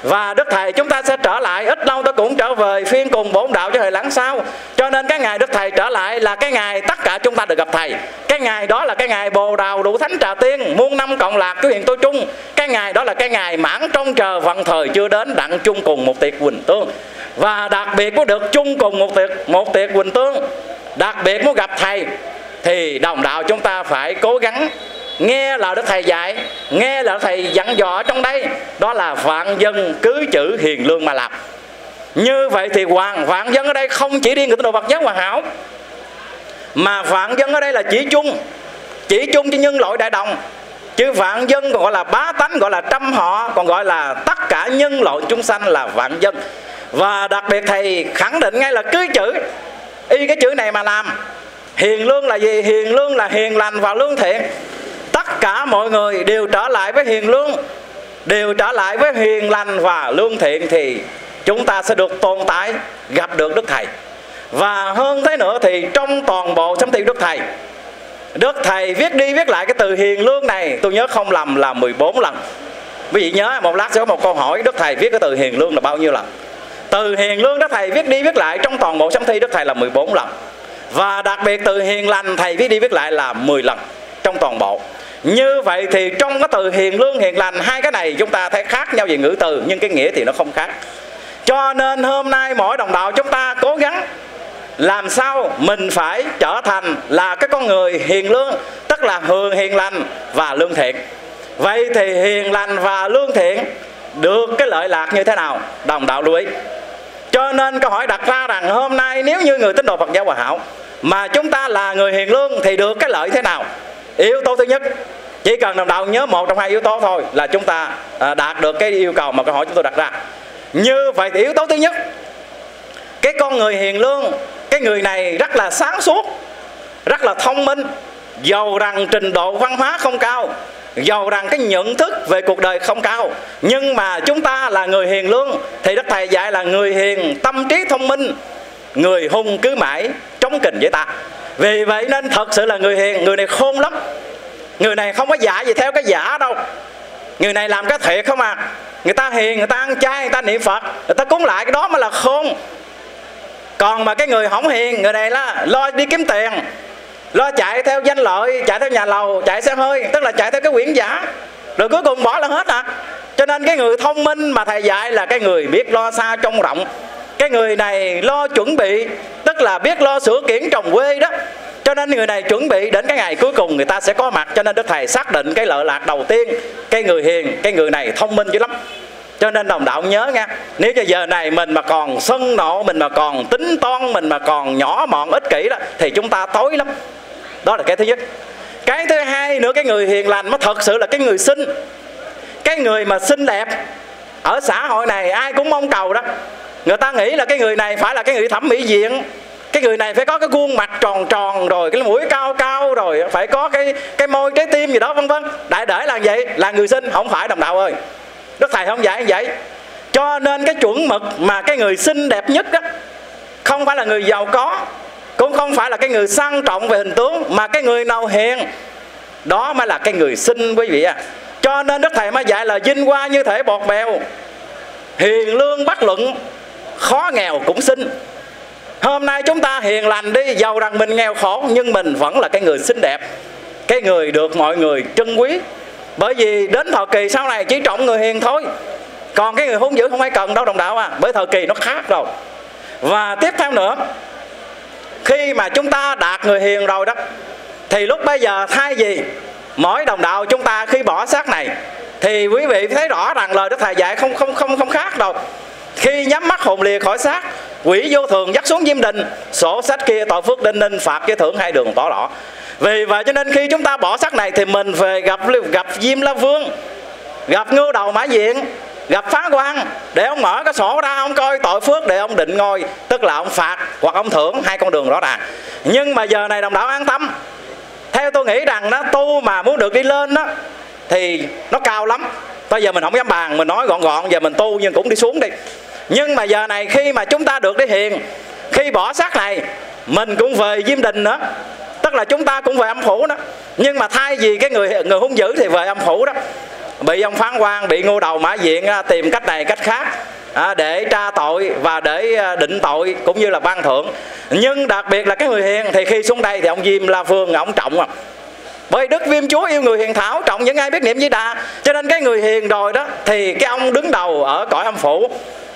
Và Đức Thầy chúng ta sẽ trở lại, ít lâu tôi cũng trở về phiên cùng bổn đạo cho thời lãng sau. Cho nên cái ngày Đức Thầy trở lại là cái ngày tất cả chúng ta được gặp Thầy. Cái ngày đó là cái ngày Bồ Đào đủ thánh trà tiên, muôn năm cộng lạc cứu hiện tôi trung. Cái ngày đó là cái ngày mãn trông chờ vận thời chưa đến, đặng chung cùng một tiệc quỳnh tương. Và đặc biệt muốn được chung cùng một tiệc quỳnh tương, đặc biệt muốn gặp Thầy, thì đồng đạo chúng ta phải cố gắng nghe lời Đức Thầy dạy, nghe lời Thầy dặn dò ở trong đây. Đó là vạn dân cứ chữ hiền lương mà làm. Như vậy thì vạn dân ở đây không chỉ riêng người tín đồ Phật giáo Hòa Hảo, mà vạn dân ở đây là chỉ chung cho nhân loại đại đồng. Chứ vạn dân còn gọi là bá tánh, gọi là trăm họ, còn gọi là tất cả nhân loại chúng sanh là vạn dân. Và đặc biệt Thầy khẳng định ngay là cứ chữ, y cái chữ này mà làm. Hiền lương là gì? Hiền lương là hiền lành và lương thiện. Tất cả mọi người đều trở lại với hiền lương, đều trở lại với hiền lành và lương thiện, thì chúng ta sẽ được tồn tại, gặp được Đức Thầy. Và hơn thế nữa thì trong toàn bộ Sấm Thi Đức Thầy viết đi viết lại cái từ hiền lương này, tôi nhớ không lầm là 14 lần. Quý vị nhớ một lát sẽ có một câu hỏi, Đức Thầy viết cái từ hiền lương là bao nhiêu lần? Từ hiền lương Đức Thầy viết đi viết lại trong toàn bộ Sấm Thi Đức Thầy là 14 lần. Và đặc biệt từ hiền lành Thầy viết đi viết lại là 10 lần trong toàn bộ. Như vậy thì trong cái từ hiền lương, hiền lành, hai cái này chúng ta thấy khác nhau về ngữ từ, nhưng cái nghĩa thì nó không khác. Cho nên hôm nay mỗi đồng đạo chúng ta cố gắng làm sao mình phải trở thành là cái con người hiền lương, tức là hiền lành và lương thiện. Vậy thì hiền lành và lương thiện được cái lợi lạc như thế nào? Đồng đạo lưu ý. Cho nên câu hỏi đặt ra rằng hôm nay nếu như người tín đồ Phật giáo Hòa Hảo mà chúng ta là người hiền lương thì được cái lợi thế nào? Yếu tố thứ nhất, chỉ cần đồng đạo nhớ một trong hai yếu tố thôi là chúng ta đạt được cái yêu cầu mà câu hỏi chúng tôi đặt ra. Như vậy thì yếu tố thứ nhất, cái con người hiền lương, cái người này rất là sáng suốt, rất là thông minh, dầu rằng trình độ văn hóa không cao, dầu rằng cái nhận thức về cuộc đời không cao, nhưng mà chúng ta là người hiền lương thì Đức Thầy dạy là người hiền tâm trí thông minh, người hung cứ mãi chống kình với ta. Vì vậy nên thật sự là người hiền, người này khôn lắm. Người này không có giả gì theo cái giả đâu, người này làm cái thiệt không à. Người ta hiền, người ta ăn chay, người ta niệm Phật, người ta cúng lại, cái đó mới là khôn. Còn mà cái người không hiền, người này là lo đi kiếm tiền, lo chạy theo danh lợi, chạy theo nhà lầu, chạy xe hơi, tức là chạy theo cái quyển giả, rồi cuối cùng bỏ là hết à. Cho nên cái người thông minh mà Thầy dạy là cái người biết lo xa trông rộng. Cái người này lo chuẩn bị, tức là biết lo sửa kiển trồng quê đó. Cho nên người này chuẩn bị đến cái ngày cuối cùng người ta sẽ có mặt. Cho nên Đức Thầy xác định cái lợi lạc đầu tiên, cái người hiền, cái người này thông minh dữ lắm. Cho nên đồng đạo nhớ nha, nếu như giờ này mình mà còn sân nộ, mình mà còn tính toán, mình mà còn nhỏ mọn ích kỷ đó, thì chúng ta tối lắm. Đó là cái thứ nhất. Cái thứ hai nữa, cái người hiền lành nó thật sự là cái người xinh. Cái người mà xinh đẹp ở xã hội này ai cũng mong cầu đó. Người ta nghĩ là cái người này phải là cái người thẩm mỹ viện, cái người này phải có cái khuôn mặt tròn tròn, rồi cái mũi cao cao, rồi phải có cái môi trái tim gì đó vân vân. Đại để là vậy, là người xinh. Không phải đồng đạo ơi, Đức Thầy không dạy như vậy. Cho nên cái chuẩn mực mà cái người xinh đẹp nhất đó không phải là người giàu có, cũng không phải là cái người sang trọng về hình tướng, mà cái người nào hiền đó mới là cái người xinh quý vị à. Cho nên Đức Thầy mới dạy là vinh hoa như thể bọt bèo, hiền lương bất luận, khó nghèo cũng xinh. Hôm nay chúng ta hiền lành đi, dầu rằng mình nghèo khổ nhưng mình vẫn là cái người xinh đẹp, cái người được mọi người trân quý. Bởi vì đến thời kỳ sau này chỉ trọng người hiền thôi, còn cái người hung dữ không ai cần đâu đồng đạo à. Bởi thời kỳ nó khác rồi. Và tiếp theo nữa, khi mà chúng ta đạt người hiền rồi đó, thì lúc bây giờ thay vì mỗi đồng đạo chúng ta khi bỏ xác này, thì quý vị thấy rõ rằng lời Đức Thầy dạy không khác đâu. Khi nhắm mắt hồn lìa khỏi xác, quỷ vô thường dắt xuống diêm đình, sổ sách kia tội phước đinh ninh, phạt với thưởng hai đường tỏ rõ. Vì vậy cho nên khi chúng ta bỏ xác này thì mình về gặp Diêm La Vương, gặp Ngưu Đầu Mã Diện, gặp Phá Quan, để ông mở cái sổ ra, ông coi tội phước để ông định ngôi, tức là ông phạt hoặc ông thưởng, hai con đường rõ ràng. Nhưng mà giờ này đồng đạo an tâm. Theo tôi nghĩ rằng đó, tu mà muốn được đi lên đó thì nó cao lắm. Bây giờ mình không dám bàn, mình nói gọn gọn, giờ mình tu nhưng cũng đi xuống đi. Nhưng mà giờ này khi mà chúng ta được đi hiền, khi bỏ xác này mình cũng về Diêm Đình nữa, tức là chúng ta cũng về âm phủ đó. Nhưng mà thay vì cái người hung dữ thì về âm phủ đó. bị ông phán quan, bị ngô đầu mã diện tìm cách này cách khác để tra tội và để định tội cũng như là ban thưởng. Nhưng đặc biệt là cái người hiền thì khi xuống đây thì ông Diêm La Vương ông trọng à. Bởi Đức Viêm Chúa yêu người hiền thảo, trọng những ai biết niệm Di Đà. Cho nên cái người hiền rồi đó thì cái ông đứng đầu ở cõi âm phủ,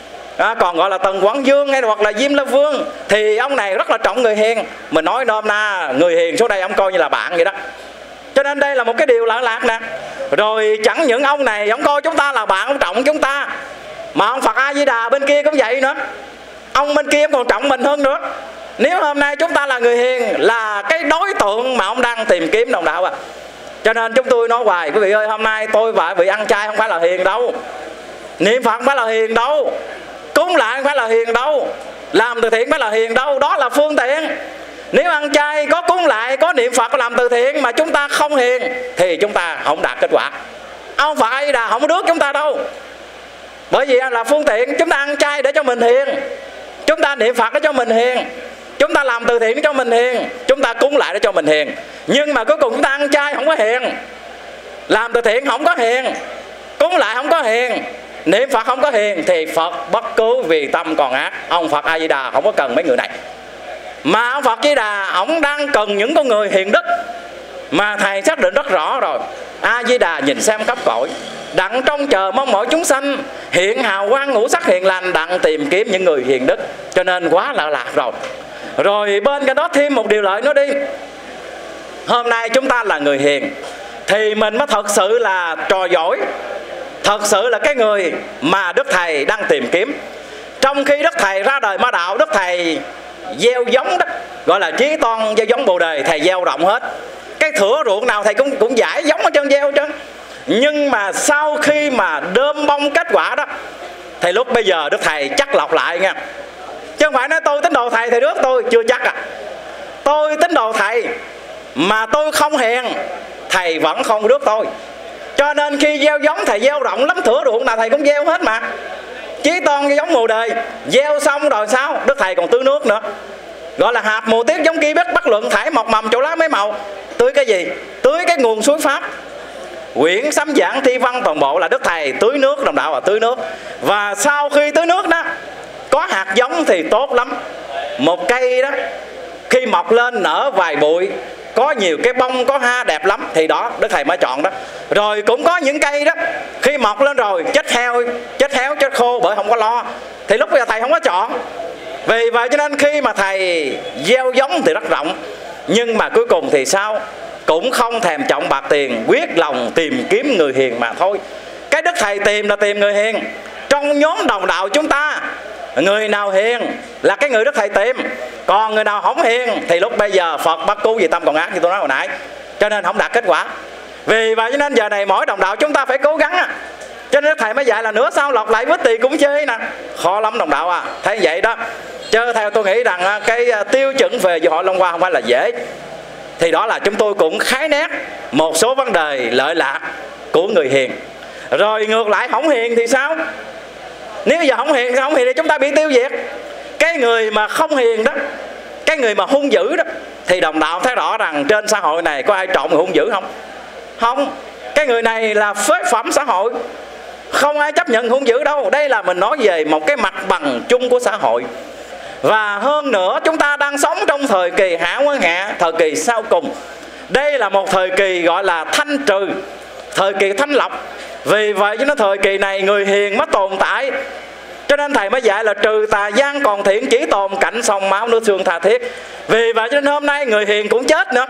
còn gọi là Tần Quảng Dương hay hoặc là Diêm La Vương, thì ông này rất là trọng người hiền. Mình nói nôm na người hiền xuống đây ông coi như là bạn vậy đó. Cho nên đây là một cái điều lạ lạc nè. Rồi chẳng những ông này ông coi chúng ta là bạn, ông trọng chúng ta, mà ông Phật A Di Đà bên kia cũng vậy nữa. Ông bên kia còn trọng mình hơn nữa. Nếu hôm nay chúng ta là người hiền, là cái đối tượng mà ông đang tìm kiếm đồng đạo à. Cho nên chúng tôi nói hoài, quý vị ơi, hôm nay tôi và quý vị ăn chay không phải là hiền đâu, niệm Phật không phải là hiền đâu, cúng lại không phải là hiền đâu, làm từ thiện không phải là hiền đâu. Đó là phương tiện. Nếu ăn chay, có cúng lại, có niệm Phật, có làm từ thiện mà chúng ta không hiền thì chúng ta không đạt kết quả. Ông Phật A Di Đà không có rước chúng ta đâu. Bởi vì là phương tiện. Chúng ta ăn chay để cho mình hiền, chúng ta niệm Phật để cho mình hiền, chúng ta làm từ thiện để cho mình hiền, chúng ta cúng lại để cho mình hiền. Nhưng mà cuối cùng chúng ta ăn chay không có hiền, làm từ thiện không có hiền, cúng lại không có hiền, niệm Phật không có hiền, thì Phật bất cứu vì tâm còn ác. Ông Phật A Di Đà không có cần mấy người này, mà ông Phật Di Đà ông đang cần những con người hiền đức. Mà thầy xác định rất rõ rồi, A Di Đà nhìn xem khắp cõi, đặng trông chờ mong mỏi chúng sanh, hiện hào quang ngũ sắc hiền lành, đặng tìm kiếm những người hiền đức. Cho nên quá lạ lạc rồi. Rồi bên cạnh đó thêm một điều lợi nữa đi. Hôm nay chúng ta là người hiền thì mình mới thật sự là trò giỏi, thật sự là cái người mà Đức Thầy đang tìm kiếm. Trong khi Đức Thầy ra đời ma đạo, Đức Thầy gieo giống đó, gọi là Chí Toan gieo giống Bồ Đề, Thầy gieo rộng hết. Cái thửa ruộng nào Thầy cũng giải giống ở trên gieo chứ. Nhưng mà sau khi mà đơm bông kết quả đó thì lúc bây giờ Đức Thầy chắc lọc lại nha. Chứ không phải nói tôi tín đồ Thầy, Thầy rước tôi, chưa chắc à. Tôi tín đồ Thầy mà tôi không hiền, Thầy vẫn không rước tôi. Cho nên khi gieo giống Thầy gieo rộng lắm, thửa ruộng nào Thầy cũng gieo hết mà. Chí Toan giống Bồ Đề, gieo xong rồi sao? Đức Thầy còn tưới nước nữa, gọi là hạt mùa tiết giống kia biết bất luận thải mọc mầm chỗ lá mấy màu. Tưới cái gì? Tưới cái nguồn suối Pháp. Quyển sấm giảng thi văn toàn bộ là Đức Thầy tưới nước, đồng đạo là tưới nước. Và sau khi tưới nước đó, có hạt giống thì tốt lắm. Một cây đó khi mọc lên nở vài bụi, có nhiều cái bông, có hoa đẹp lắm, thì đó Đức Thầy mới chọn đó. Rồi cũng có những cây đó khi mọc lên rồi chết heo, chết héo, chết khô bởi không có lo, thì lúc bây giờ Thầy không có chọn. Vì vậy cho nên khi mà Thầy gieo giống thì rất rộng, nhưng mà cuối cùng thì sao? Cũng không thèm trọng bạc tiền, quyết lòng tìm kiếm người hiền mà thôi. Cái Đức Thầy tìm là tìm người hiền. Trong nhóm đồng đạo chúng ta, người nào hiền là cái người Đức Thầy tìm. Còn người nào không hiền thì lúc bây giờ Phật bất cứu vì tâm còn ác, như tôi nói hồi nãy. Cho nên không đạt kết quả. Vì vậy cho nên giờ này mỗi đồng đạo chúng ta phải cố gắng. Cho nên Đức Thầy mới dạy là nửa sau lọc lại với tiền cũng chơi nè. Khó lắm đồng đạo à. Thấy vậy đó. Chứ theo tôi nghĩ rằng cái tiêu chuẩn về dự hội Long Hoa không phải là dễ. Thì đó là chúng tôi cũng khái nét một số vấn đề lợi lạc của người hiền. Rồi ngược lại không hiền thì sao? Nếu giờ không hiền thì chúng ta bị tiêu diệt. Cái người mà không hiền đó, cái người mà hung dữ đó, thì đồng đạo thấy rõ rằng trên xã hội này có ai trọng người hung dữ không? Không. Cái người này là phế phẩm xã hội, không ai chấp nhận hung dữ đâu. Đây là mình nói về một cái mặt bằng chung của xã hội. Và hơn nữa chúng ta đang sống trong thời kỳ hạ quân hạ, thời kỳ sau cùng. Đây là một thời kỳ gọi là thanh trừ, thời kỳ thanh lọc. Vì vậy cho nên thời kỳ này người hiền mới tồn tại. Cho nên Thầy mới dạy là trừ tà gian còn thiện, chỉ tồn cảnh sông máu nước xương tha thiết. Vì vậy cho nên hôm nay người hiền cũng chết nữa,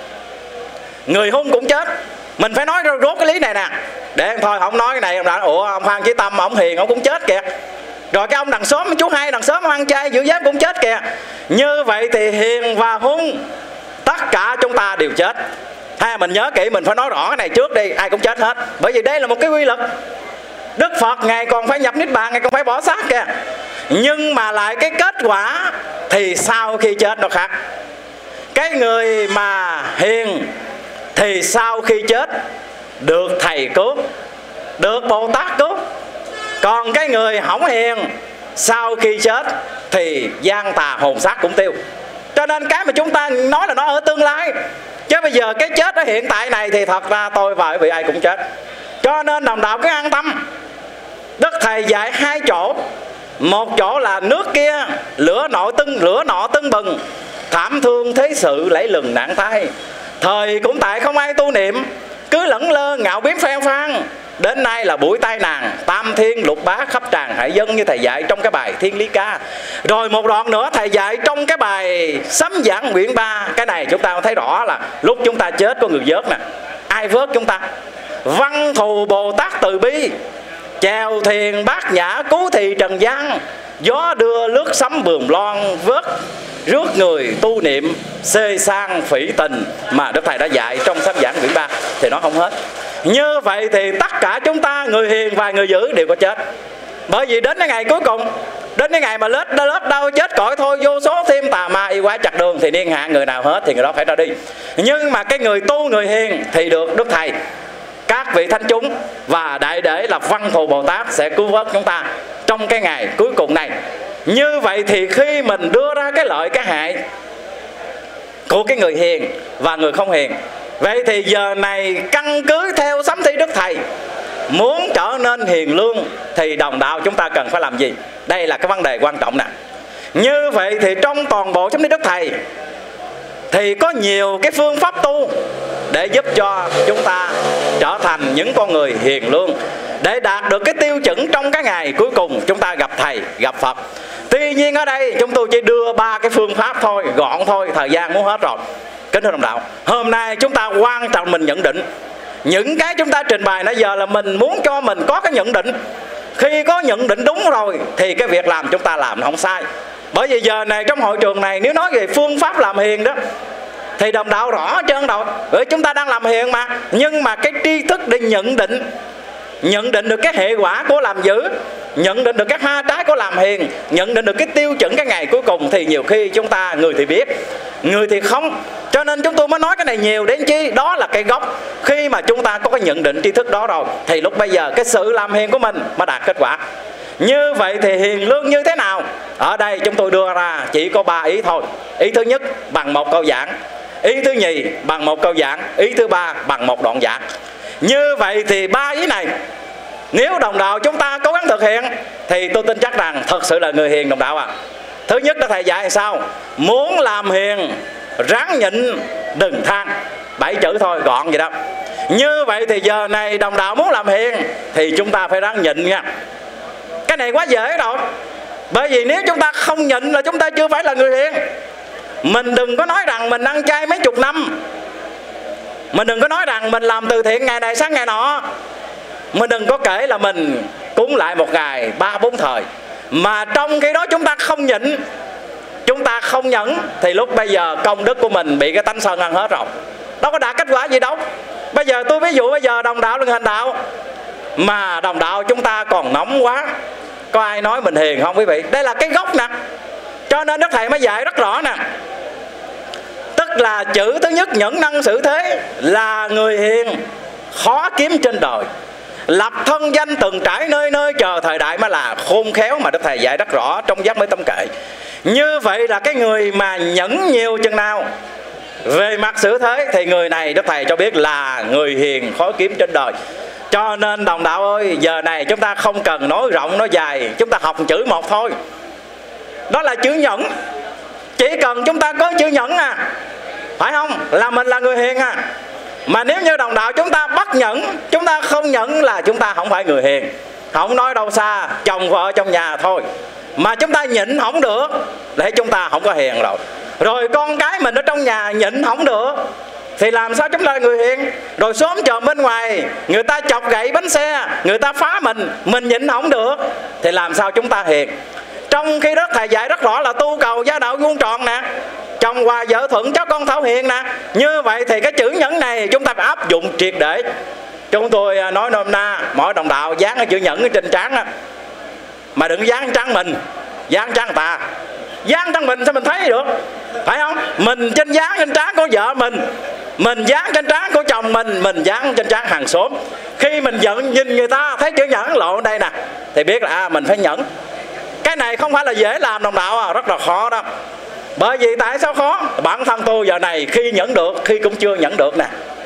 người hung cũng chết. Mình phải nói rốt cái lý này nè. Để thôi không nói cái này, ủa ông Phan Chí Tâm ông hiền ông cũng chết kìa. Rồi cái ông đằng xóm, chú Hai đằng xóm ăn chay giữ giáp cũng chết kìa. Như vậy thì hiền và hung tất cả chúng ta đều chết. Hay mình nhớ kỹ, mình phải nói rõ cái này trước đi, ai cũng chết hết. Bởi vì đây là một cái quy luật. Đức Phật Ngài còn phải nhập Niết Bàn, Ngài còn phải bỏ xác kìa. Nhưng mà lại cái kết quả thì sau khi chết nó khác. Cái người mà hiền thì sau khi chết được Thầy cứu, được Bồ Tát cứu. Còn cái người không hiền sau khi chết thì gian tà hồn xác cũng tiêu. Cho nên cái mà chúng ta nói là nó ở tương lai. Chứ bây giờ cái chết ở hiện tại này thì thật ra tôi và quý vị ai cũng chết. Cho nên đồng đạo cứ an tâm, Đức Thầy dạy hai chỗ. Một chỗ là nước kia lửa nọ tưng bừng, thảm thương thế sự lấy lừng nạn thay. Thời cũng tại không ai tu niệm, cứ lẫn lơ ngạo biếm phen phan. Đến nay là buổi tai nàng, tam thiên lục bá khắp tràn hải dân, như thầy dạy trong cái bài Thiên Lý Ca. Rồi một đoạn nữa thầy dạy trong cái bài Sấm Giảng Nguyện 3. Cái này chúng ta thấy rõ là lúc chúng ta chết có người vớt nè. Ai vớt chúng ta? Văn thù Bồ Tát từ bi, chèo thuyền bát nhã cứu thị trần gian. Gió đưa lướt sấm bườm loan, vớt rước người tu niệm xê sang phỉ tình, mà Đức Thầy đã dạy trong Sấm Giảng Nguyện 3 thì nó không hết. Như vậy thì tất cả chúng ta, người hiền và người dữ đều có chết. Bởi vì đến cái ngày cuối cùng, đến cái ngày mà lết đau chết cõi thôi, vô số thêm tà ma y quái chặt đường, thì niên hạn người nào hết thì người đó phải ra đi. Nhưng mà cái người tu, người hiền thì được Đức Thầy, các vị thánh chúng và đại đệ là Văn Thù Bồ Tát sẽ cứu vớt chúng ta trong cái ngày cuối cùng này. Như vậy thì khi mình đưa ra cái lợi cái hại của cái người hiền và người không hiền, vậy thì giờ này căn cứ theo sấm thi Đức Thầy, muốn trở nên hiền lương thì đồng đạo chúng ta cần phải làm gì? Đây là cái vấn đề quan trọng nè. Như vậy thì trong toàn bộ sấm thi Đức Thầy thì có nhiều cái phương pháp tu để giúp cho chúng ta trở thành những con người hiền lương, để đạt được cái tiêu chuẩn trong cái ngày cuối cùng chúng ta gặp Thầy, gặp Phật. Tuy nhiên ở đây chúng tôi chỉ đưa 3 cái phương pháp thôi, gọn thôi, thời gian muốn hết rồi. Kính thưa đồng đạo, hôm nay chúng ta quan trọng mình nhận định. Những cái chúng ta trình bày nãy giờ là mình muốn cho mình có cái nhận định. Khi có nhận định đúng rồi thì cái việc làm chúng ta làm nó không sai. Bởi vì giờ này trong hội trường này, nếu nói về phương pháp làm hiền đó thì đồng đạo rõ trơn rồi. Bởi chúng ta đang làm hiền mà. Nhưng mà cái tri thức để nhận định được cái hệ quả của làm dữ, nhận định được cái hoa trái của làm hiền, nhận định được cái tiêu chuẩn cái ngày cuối cùng, thì nhiều khi chúng ta, người thì biết, người thì không. Cho nên chúng tôi mới nói cái này nhiều đến chi. Đó là cái gốc. Khi mà chúng ta có cái nhận định tri thức đó rồi thì lúc bây giờ cái sự làm hiền của mình mới đạt kết quả. Như vậy thì hiền lương như thế nào? Ở đây chúng tôi đưa ra chỉ có 3 ý thôi. Ý thứ nhất bằng một câu giảng, ý thứ nhì bằng một câu giảng, ý thứ ba bằng một đoạn giảng. Như vậy thì 3 ý này nếu đồng đạo chúng ta cố gắng thực hiện thì tôi tin chắc rằng thật sự là người hiền đồng đạo à. Thứ nhất Đức Thầy dạy sao? Muốn làm hiền ráng nhịn đừng than. 7 chữ thôi, gọn vậy đó. Như vậy thì giờ này đồng đạo muốn làm hiền thì chúng ta phải ráng nhịn nha. Cái này quá dễ rồi. Bởi vì nếu chúng ta không nhịn là chúng ta chưa phải là người hiền. Mình đừng có nói rằng mình ăn chay mấy chục năm, mình đừng có nói rằng mình làm từ thiện ngày này sang ngày nọ, mình đừng có kể là mình cúng lại một ngày 3-4 thời. Mà trong khi đó chúng ta không nhịn, chúng ta không nhẫn, thì lúc bây giờ công đức của mình bị cái tánh sân ăn hết rồi, đâu có đạt kết quả gì đâu. Bây giờ tôi ví dụ bây giờ đồng đạo là hành đạo, mà đồng đạo chúng ta còn nóng quá, có ai nói mình hiền không quý vị? Đây là cái gốc nè. Cho nên Đức Thầy mới dạy rất rõ nè. Tức là chữ thứ nhất nhẫn năng xử thế, là người hiền khó kiếm trên đời, lập thân danh từng trải nơi nơi, chờ thời đại mới là khôn khéo, mà Đức Thầy dạy rất rõ trong Giác Mới Tâm Kệ. Như vậy là cái người mà nhẫn nhiều chừng nào về mặt xử thế thì người này Đức Thầy cho biết là người hiền khó kiếm trên đời. Cho nên đồng đạo ơi, giờ này chúng ta không cần nói rộng nói dài, chúng ta học chữ một thôi, đó là chữ nhẫn. Chỉ cần chúng ta có chữ nhẫn à, phải không, là mình là người hiền à. Mà nếu như đồng đạo chúng ta bất nhẫn, chúng ta không nhẫn là chúng ta không phải người hiền. Không nói đâu xa, chồng vợ trong nhà thôi mà chúng ta nhịn không được để chúng ta không có hiền rồi. Rồi con cái mình ở trong nhà nhịn không được thì làm sao chúng ta là người hiền? Rồi xóm chòm bên ngoài người ta chọc gậy bánh xe, người ta phá mình nhịn không được thì làm sao chúng ta hiền? Trong khi đó Thầy dạy rất rõ là tu cầu gia đạo vuông tròn nè, chồng hòa vợ thuận cháu con thảo hiền nè. Như vậy thì cái chữ nhẫn này chúng ta phải áp dụng triệt để. Chúng tôi nói nôm na, mỗi đồng đạo dán cái chữ nhẫn ở trên trán á, mà đừng dán trán mình, dán trán người ta. Dán trán mình sao mình thấy được, phải không? Mình trên dán trên trán của vợ mình dán trên trán của chồng mình dán trên trán hàng xóm. Khi mình giận nhìn người ta thấy chữ nhẫn lộ ở đây nè thì biết là mình phải nhẫn. Cái này không phải là dễ làm đồng đạo à, rất là khó đó. Bởi vì tại sao khó? Bản thân tôi giờ này khi nhẫn được, khi cũng chưa nhẫn được nè.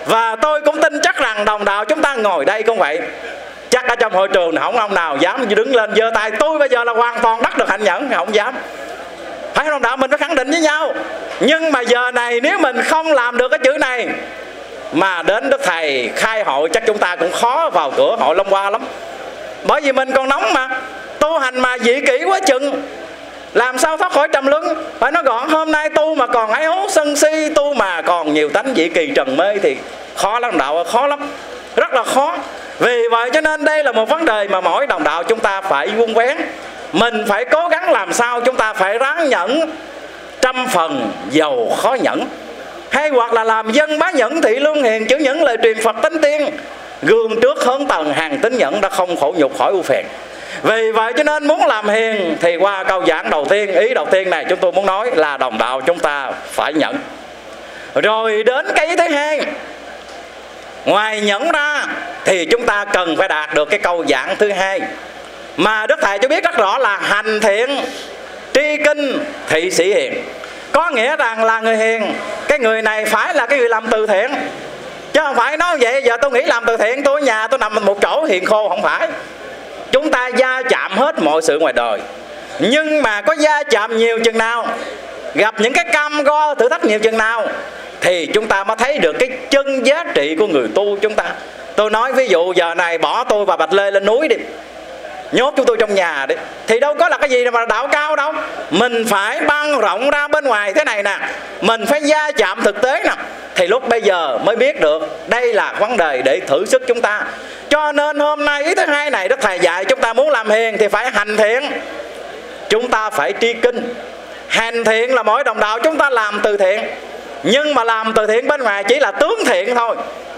Và tôi cũng tin chắc rằng đồng đạo chúng ta ngồi đây cũng vậy. Chắc ở trong hội trường này không ông nào dám đứng lên giơ tay tôi bây giờ là hoàn toàn đắc được hạnh nhẫn, không dám. Phải không đồng đạo? Mình phải khẳng định với nhau. Nhưng mà giờ này nếu mình không làm được cái chữ này mà đến Đức Thầy khai hội, chắc chúng ta cũng khó vào cửa hội Long Hoa lắm. Bởi vì mình còn nóng mà, tu hành mà dị kỷ quá chừng, làm sao thoát khỏi trầm luân. Phải nói gọn, hôm nay tu mà còn ái hố sân si, tu mà còn nhiều tánh dị kỳ trần mê thì khó lắm đạo, khó lắm, rất là khó. Vì vậy cho nên đây là một vấn đề mà mỗi đồng đạo chúng ta phải vuông vén. Mình phải cố gắng làm sao chúng ta phải ráng nhẫn, trăm phần dầu khó nhẫn. Hay hoặc là làm dân bá nhẫn thị lương hiền, chữ nhẫn lời truyền Phật tánh tiên. Gương trước hơn tầng hàng tín nhẫn đã không khổ nhục khỏi ưu phiền. Vì vậy cho nên muốn làm hiền thì qua câu giảng đầu tiên, ý đầu tiên này chúng tôi muốn nói là đồng đạo chúng ta phải nhẫn. Rồi đến cái ý thứ hai, ngoài nhẫn ra thì chúng ta cần phải đạt được cái câu giảng thứ hai mà Đức Thầy cho biết rất rõ là hành thiện, tri kinh, thị sĩ hiền. Có nghĩa rằng là người hiền, cái người này phải là cái người làm từ thiện, chứ không phải nói vậy giờ tôi nghĩ làm từ thiện tôi ở nhà tôi nằm một chỗ hiền khô, không phải. Chúng ta va chạm hết mọi sự ngoài đời, nhưng mà có va chạm nhiều chừng nào, gặp những cái cam go thử thách nhiều chừng nào thì chúng ta mới thấy được cái chân giá trị của người tu chúng ta. Tôi nói ví dụ giờ này bỏ tôi và Bạch Lê lên núi đi, nhốt chúng tôi trong nhà đi, thì đâu có là cái gì mà đạo cao đâu. Mình phải băng rộng ra bên ngoài thế này nè, mình phải va chạm thực tế nè, thì lúc bây giờ mới biết được đây là vấn đề để thử sức chúng ta. Cho nên hôm nay ý thứ hai này Đức Thầy dạy chúng ta muốn làm hiền thì phải hành thiện, chúng ta phải tri kinh. Hành thiện là mỗi đồng đạo chúng ta làm từ thiện, nhưng mà làm từ thiện bên ngoài chỉ là tướng thiện thôi.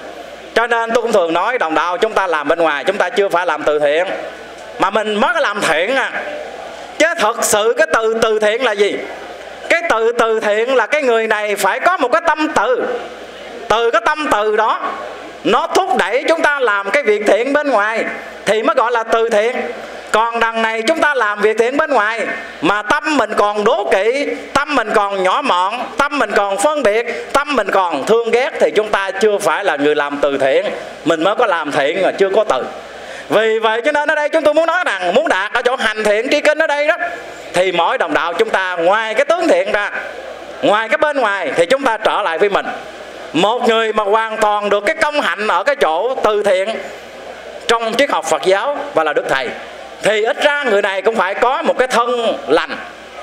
Cho nên tôi cũng thường nói đồng đạo chúng ta làm bên ngoài chúng ta chưa phải làm từ thiện, mà mình mới có làm thiện à. Chứ thật sự cái từ thiện là gì? Cái từ thiện là cái người này phải có một cái tâm từ. Từ cái tâm từ đó nó thúc đẩy chúng ta làm cái việc thiện bên ngoài thì mới gọi là từ thiện. Còn đằng này chúng ta làm việc thiện bên ngoài mà tâm mình còn đố kỵ, tâm mình còn nhỏ mọn, tâm mình còn phân biệt, tâm mình còn thương ghét thì chúng ta chưa phải là người làm từ thiện. Mình mới có làm thiện mà chưa có từ. Vì vậy cho nên ở đây chúng tôi muốn nói rằng muốn đạt ở chỗ hành thiện tri kinh ở đây đó, thì mỗi đồng đạo chúng ta ngoài cái tướng thiện ra, ngoài cái bên ngoài thì chúng ta trở lại với mình. Một người mà hoàn toàn được cái công hạnh ở cái chỗ từ thiện trong triết học Phật giáo và là Đức Thầy, thì ít ra người này cũng phải có một cái thân lành,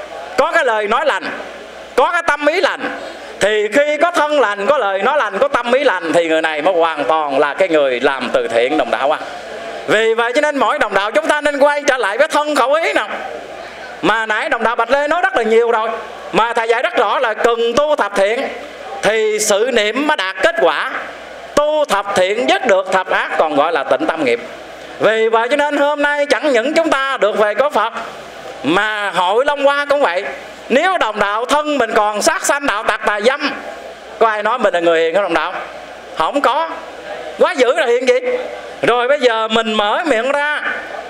có cái lời nói lành, có cái tâm ý lành. Thì khi có thân lành, có lời nói lành, có tâm ý lành thì người này mới hoàn toàn là cái người làm từ thiện đồng đạo. Vì vậy cho nên mỗi đồng đạo chúng ta nên quay trở lại với thân khẩu ý nào. Mà nãy đồng đạo Bạch Lê nói rất là nhiều rồi, mà Thầy dạy rất rõ là cần tu thập thiện thì sự niệm mới đạt kết quả. Tu thập thiện dứt được thập ác còn gọi là tịnh tâm nghiệp. Vì vậy cho nên hôm nay chẳng những chúng ta được về có Phật, mà hội Long Hoa cũng vậy. Nếu đồng đạo thân mình còn sát sanh đạo tặc tà dâm, có ai nói mình là người hiền không đồng đạo? Không có. Quá dữ là hiền gì? Rồi bây giờ mình mở miệng ra,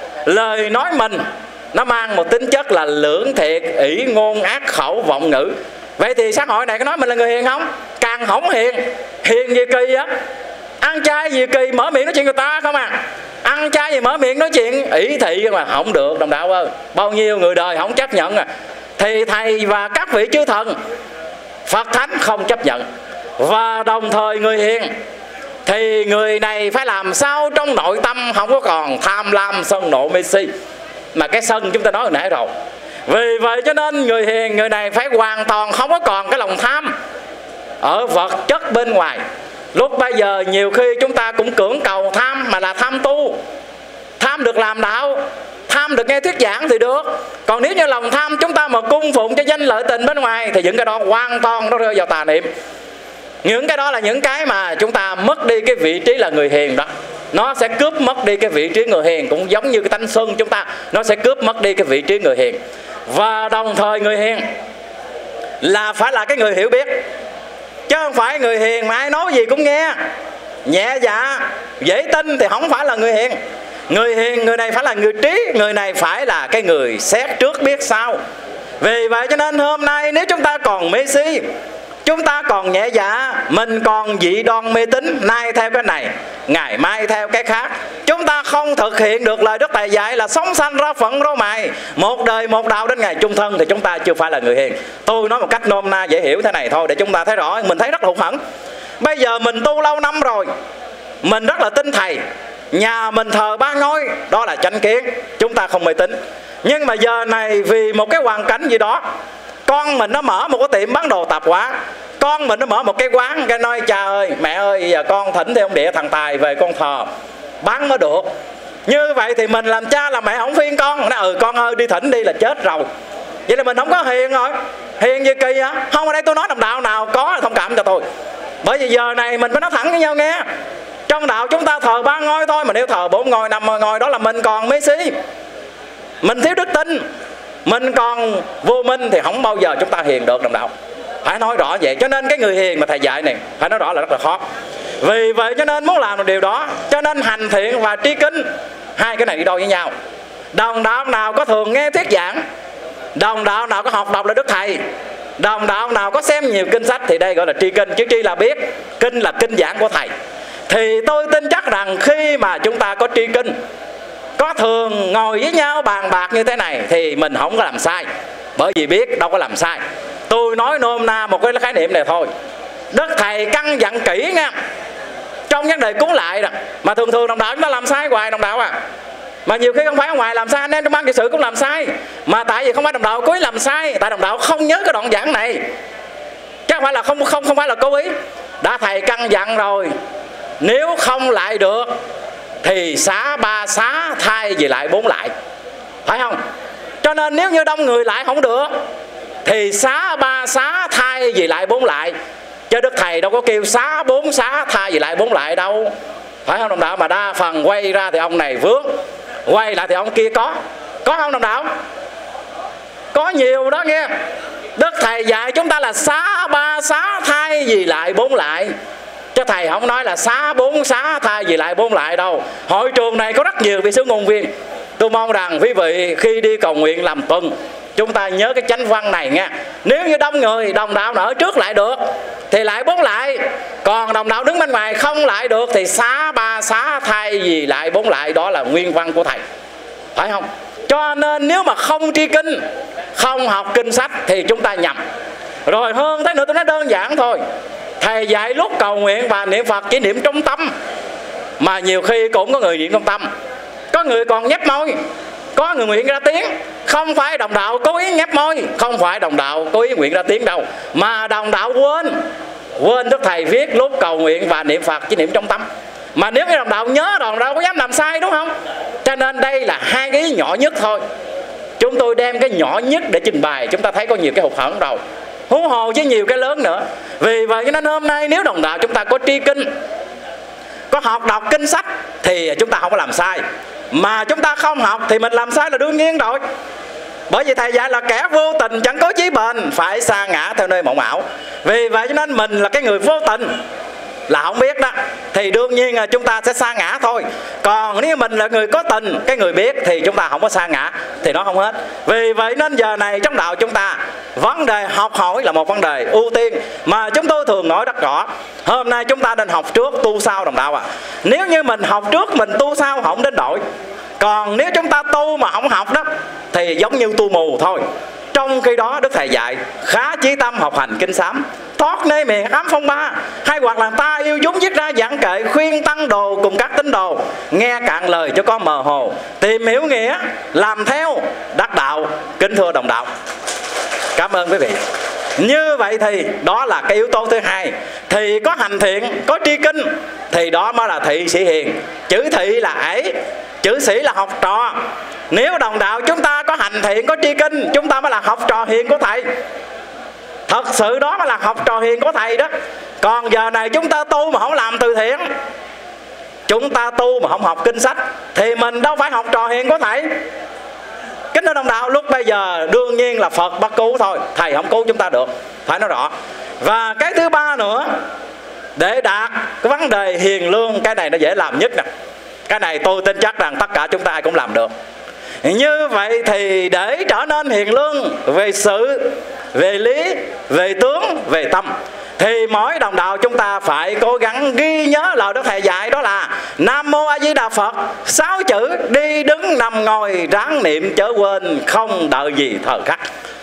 lời nói mình nó mang một tính chất là lưỡng thiệt, ỷ ngôn ác khẩu vọng ngữ. Vậy thì xã hội này có nói mình là người hiền không? Càng không hiền. Hiền gì kỳ á? Ăn chay gì kỳ mở miệng nói chuyện người ta không à? Ăn chay gì mở miệng nói chuyện ỷ thị mà không được đồng đạo ơi. Bao nhiêu người đời không chấp nhận à. Thì Thầy và các vị chư thần Phật Thánh không chấp nhận. Và đồng thời người hiền thì người này phải làm sao trong nội tâm không có còn tham lam sân nộ mê si. Mà cái sân chúng ta nói hồi nãy rồi. Vì vậy cho nên người hiền, người này phải hoàn toàn không có còn cái lòng tham ở vật chất bên ngoài. Lúc bây giờ nhiều khi chúng ta cũng cưỡng cầu tham, mà là tham tu, tham được làm đạo, tham được nghe thuyết giảng thì được. Còn nếu như lòng tham chúng ta mà cung phụng cho danh lợi tình bên ngoài thì những cái đó hoàn toàn nó rơi vào tà niệm. Những cái đó là những cái mà chúng ta mất đi cái vị trí là người hiền đó. Nó sẽ cướp mất đi cái vị trí người hiền, cũng giống như cái tánh xuân chúng ta, nó sẽ cướp mất đi cái vị trí người hiền. Và đồng thời người hiền là phải là cái người hiểu biết, chứ không phải người hiền mà ai nói gì cũng nghe, nhẹ dạ, dễ tin thì không phải là người hiền. Người hiền, người này phải là người trí, người này phải là cái người xét trước biết sau. Vì vậy cho nên hôm nay nếu chúng ta còn mê si, chúng ta còn nhẹ dạ, mình còn dị đoan mê tín, nay theo cái này, ngày mai theo cái khác. Chúng ta không thực hiện được lời Đức Thầy dạy là sống sanh ra phận rô mài, một đời một đạo đến ngày chung thân, thì chúng ta chưa phải là người hiền. Tôi nói một cách nôm na dễ hiểu thế này thôi để chúng ta thấy rõ. Mình thấy rất là hụt hẫng. Bây giờ mình tu lâu năm rồi, mình rất là tin Thầy, nhà mình thờ ba ngôi, đó là chánh kiến, chúng ta không mê tín. Nhưng mà giờ này vì một cái hoàn cảnh gì đó, con mình nó mở một cái tiệm bán đồ tạp hóa, con mình nó mở một cái quán, cái nói cha ơi mẹ ơi, giờ con thỉnh theo ông địa thằng Tài về con thờ bán mới được. Như vậy thì mình làm cha làm mẹ không phiên con, nói con ơi đi thỉnh đi là chết rồi. Vậy là mình không có hiền rồi. Hiền gì kỳ á? Không, ở đây tôi nói đồng đạo nào có là thông cảm cho tôi. Bởi vì giờ này mình phải nói thẳng với nhau nghe. Trong đạo chúng ta thờ ba ngôi thôi, mà nếu thờ 4 ngôi 5 ngôi đó là mình còn mê si, mình thiếu đức tin, mình còn vô minh, thì không bao giờ chúng ta hiền được đồng đạo. Phải nói rõ vậy. Cho nên cái người hiền mà Thầy dạy này phải nói rõ là rất là khó. Vì vậy cho nên muốn làm được điều đó, cho nên hành thiện và tri kinh, hai cái này đi đôi với nhau. Đồng đạo nào có thường nghe thuyết giảng, đồng đạo nào có học đọc là Đức Thầy, đồng đạo nào có xem nhiều kinh sách, thì đây gọi là tri kinh. Chứ tri là biết, kinh là kinh giảng của Thầy. Thì tôi tin chắc rằng khi mà chúng ta có tri kinh, có thường ngồi với nhau bàn bạc như thế này, thì mình không có làm sai. Bởi vì biết đâu có làm sai. Tôi nói nôm na một cái khái niệm này thôi. Đức Thầy căn dặn kỹ nha, trong vấn đề cúng lại đó. Mà thường thường đồng đạo chúng ta làm sai hoài đồng đạo à. Mà nhiều khi không phải ở ngoài làm sai, anh em trong ban trị sự cũng làm sai. Mà tại vì không phải đồng đạo cố ý làm sai, tại đồng đạo không nhớ cái đoạn giảng này. Chứ không phải là không phải là cố ý. Đã Thầy căn dặn rồi, nếu không lại được thì xá 3 xá, thay vì lại 4 lại, phải không? Cho nên nếu như đông người lại không được thì xá 3 xá, thay vì lại 4 lại. Chứ Đức Thầy đâu có kêu xá 4 xá, thay vì lại 4 lại đâu, phải không đồng đạo? Mà đa phần quay ra thì ông này vướng, quay lại thì ông kia có không đồng đạo? Có nhiều đó nghe. Đức Thầy dạy chúng ta là xá 3 xá, thay vì lại 4 lại. Chứ Thầy không nói là xá 4 xá, thay vì lại 4 lại đâu. Hội trường này có rất nhiều vị sư ngôn viên. Tôi mong rằng quý vị khi đi cầu nguyện làm tuần, chúng ta nhớ cái chánh văn này nha. Nếu như đông người, đồng đạo ở trước lại được thì lại 4 lại. Còn đồng đạo đứng bên ngoài không lại được thì xá 3 xá, thay vì lại 4 lại. Đó là nguyên văn của Thầy, phải không? Cho nên nếu mà không tri kinh, không học kinh sách thì chúng ta nhầm. Rồi hơn thế nữa, tôi nói đơn giản thôi. Thầy dạy lúc cầu nguyện và niệm Phật chỉ niệm trong tâm, mà nhiều khi cũng có người niệm trong tâm, có người còn nhấp môi, có người nguyện ra tiếng. Không phải đồng đạo cố ý nhấp môi, không phải đồng đạo cố ý nguyện ra tiếng đâu, mà đồng đạo quên Đức Thầy viết lúc cầu nguyện và niệm Phật chỉ niệm trong tâm. Mà nếu như đồng đạo nhớ, đồng đạo có dám làm sai, đúng không? Cho nên đây là hai cái ý nhỏ nhất thôi. Chúng tôi đem cái nhỏ nhất để trình bày, chúng ta thấy có nhiều cái hụt hẫng rồi, huống hồ với nhiều cái lớn nữa. Vì vậy cho nên hôm nay nếu đồng đạo chúng ta có tri kinh, có học đọc kinh sách thì chúng ta không có làm sai. Mà chúng ta không học thì mình làm sai là đương nhiên rồi. Bởi vì Thầy dạy là kẻ vô tình chẳng có chí bền, phải sa ngã theo nơi mộng ảo. Vì vậy cho nên mình là cái người vô tình, là không biết đó, thì đương nhiên là chúng ta sẽ sa ngã thôi. Còn nếu mình là người có tình, cái người biết, thì chúng ta không có sa ngã, thì nó không hết. Vì vậy nên giờ này trong đạo chúng ta, vấn đề học hỏi là một vấn đề ưu tiên mà chúng tôi thường nói rất rõ. Hôm nay chúng ta nên học trước tu sau đồng đạo à. Nếu như mình học trước mình tu sau không đến đổi. Còn nếu chúng ta tu mà không học đó thì giống như tu mù thôi. Trong khi đó Đức Thầy dạy khá chí tâm học hành kinh sám, thoát nơi miền ám phong ba, hay hoặc là ta yêu chúng viết ra giảng kệ, khuyên tăng đồ cùng các tín đồ, nghe cạn lời cho con mờ hồ, tìm hiểu nghĩa, làm theo, đắc đạo. Kính thưa đồng đạo, cảm ơn quý vị. Như vậy thì đó là cái yếu tố thứ hai. Thì có hành thiện, có tri kinh thì đó mới là thị sĩ hiền. Chữ thị là ấy, chữ sĩ là học trò. Nếu đồng đạo chúng ta có hành thiện, có tri kinh, chúng ta mới là học trò hiền của Thầy. Thật sự đó mới là học trò hiền của Thầy đó. Còn giờ này chúng ta tu mà không làm từ thiện, chúng ta tu mà không học kinh sách, thì mình đâu phải học trò hiền của Thầy. Kính thưa đồng đạo, lúc bây giờ đương nhiên là Phật bắt cứu thôi, Thầy không cứu chúng ta được, phải nói rõ. Và cái thứ ba nữa, để đạt cái vấn đề hiền lương, cái này nó dễ làm nhất nè. Cái này tôi tin chắc rằng tất cả chúng ta ai cũng làm được. Như vậy thì để trở nên hiền lương về sự, về lý, về tướng, về tâm, thì mỗi đồng đạo chúng ta phải cố gắng ghi nhớ lời Đức Thầy dạy, đó là Nam Mô A Di Đà Phật, 6 chữ đi đứng nằm ngồi ráng niệm chớ quên, không đợi gì thời khắc.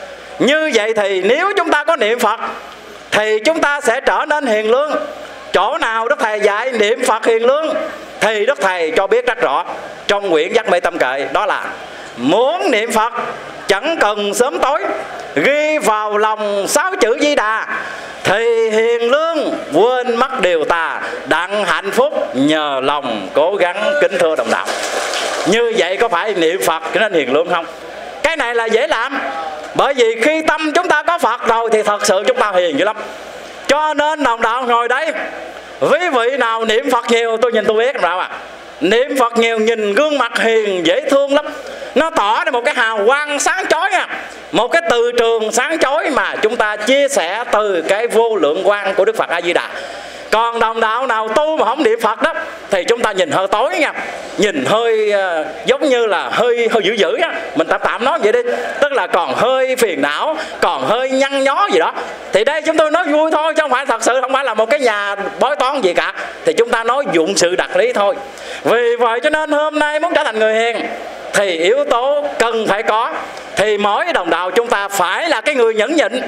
Như vậy thì nếu chúng ta có niệm Phật thì chúng ta sẽ trở nên hiền lương. Chỗ nào Đức Thầy dạy niệm Phật hiền lương thì Đức Thầy cho biết rất rõ trong quyển Giác Mê Tâm Kệ, đó là muốn niệm Phật chẳng cần sớm tối, ghi vào lòng 6 chữ Di Đà thì hiền lương quên mất điều tà, đặng hạnh phúc nhờ lòng cố gắng. Kính thưa đồng đạo, như vậy có phải niệm Phật cho nên hiền lương không? Cái này là dễ làm, bởi vì khi tâm chúng ta có Phật rồi thì thật sự chúng ta hiền dữ lắm. Cho nên đồng đạo ngồi đấy, quý vị nào niệm Phật nhiều, tôi nhìn tôi biết đồng đạo à, niệm Phật nhiều nhìn gương mặt hiền dễ thương lắm. Nó tỏ ra một cái hào quang sáng chói nha, một cái từ trường sáng chói mà chúng ta chia sẻ từ cái vô lượng quang của Đức Phật A Di Đà. Còn đồng đạo nào tu mà không niệm Phật đó thì chúng ta nhìn hơi tối nha, nhìn hơi giống như là hơi dữ dữ á, mình tạm nói vậy đi, tức là còn hơi phiền não, còn hơi nhăn nhó gì đó. Thì đây chúng tôi nói vui thôi, chứ không phải thật sự không phải là một cái nhà bói toán gì cả, thì chúng ta nói dụng sự đặc lý thôi. Vì vậy cho nên hôm nay muốn trở thành người hiền thì yếu tố cần phải có, thì mỗi đồng đạo chúng ta phải là cái người nhẫn nhịn,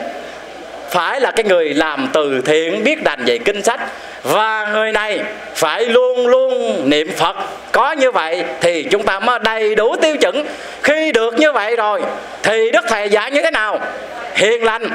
phải là cái người làm từ thiện, biết đành dạy kinh sách, và người này phải luôn luôn niệm Phật. Có như vậy thì chúng ta mới đầy đủ tiêu chuẩn. Khi được như vậy rồi thì Đức Thầy dạy như thế nào? Hiền lành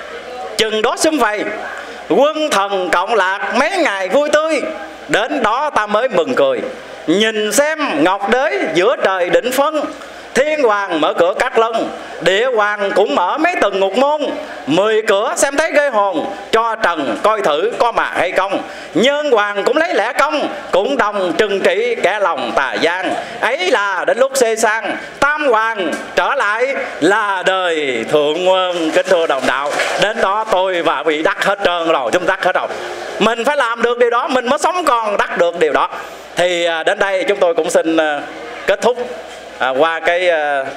chừng đó sum vầy, quân thần cộng lạc mấy ngày vui tươi, đến đó ta mới mừng cười. Nhìn xem ngọc đế giữa trời định phân, thiên hoàng mở cửa các lân, địa hoàng cũng mở mấy tầng ngục môn. 10 cửa xem thấy ghê hồn, cho trần coi thử có mà hay không. Nhân hoàng cũng lấy lẽ công, cũng đồng trừng trị kẻ lòng tà gian. Ấy là đến lúc xê sang, tam hoàng trở lại là đời thượng nguồn. Kính thưa đồng đạo, đến đó tôi và vị đắc hết trơn rồi, chúng đắc hết rồi. Mình phải làm được điều đó, mình mới sống còn đắc được điều đó. Thì đến đây chúng tôi cũng xin kết thúc qua cái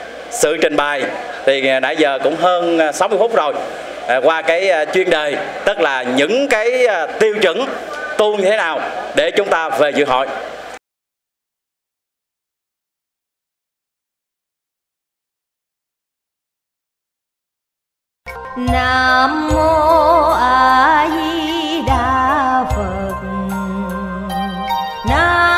sự trình bày. Thì nãy giờ cũng hơn 60 phút rồi, qua cái chuyên đề, tức là những cái tiêu chuẩn tu như thế nào để chúng ta về dự hội. Nam Mô A Di Đà Phật. Nam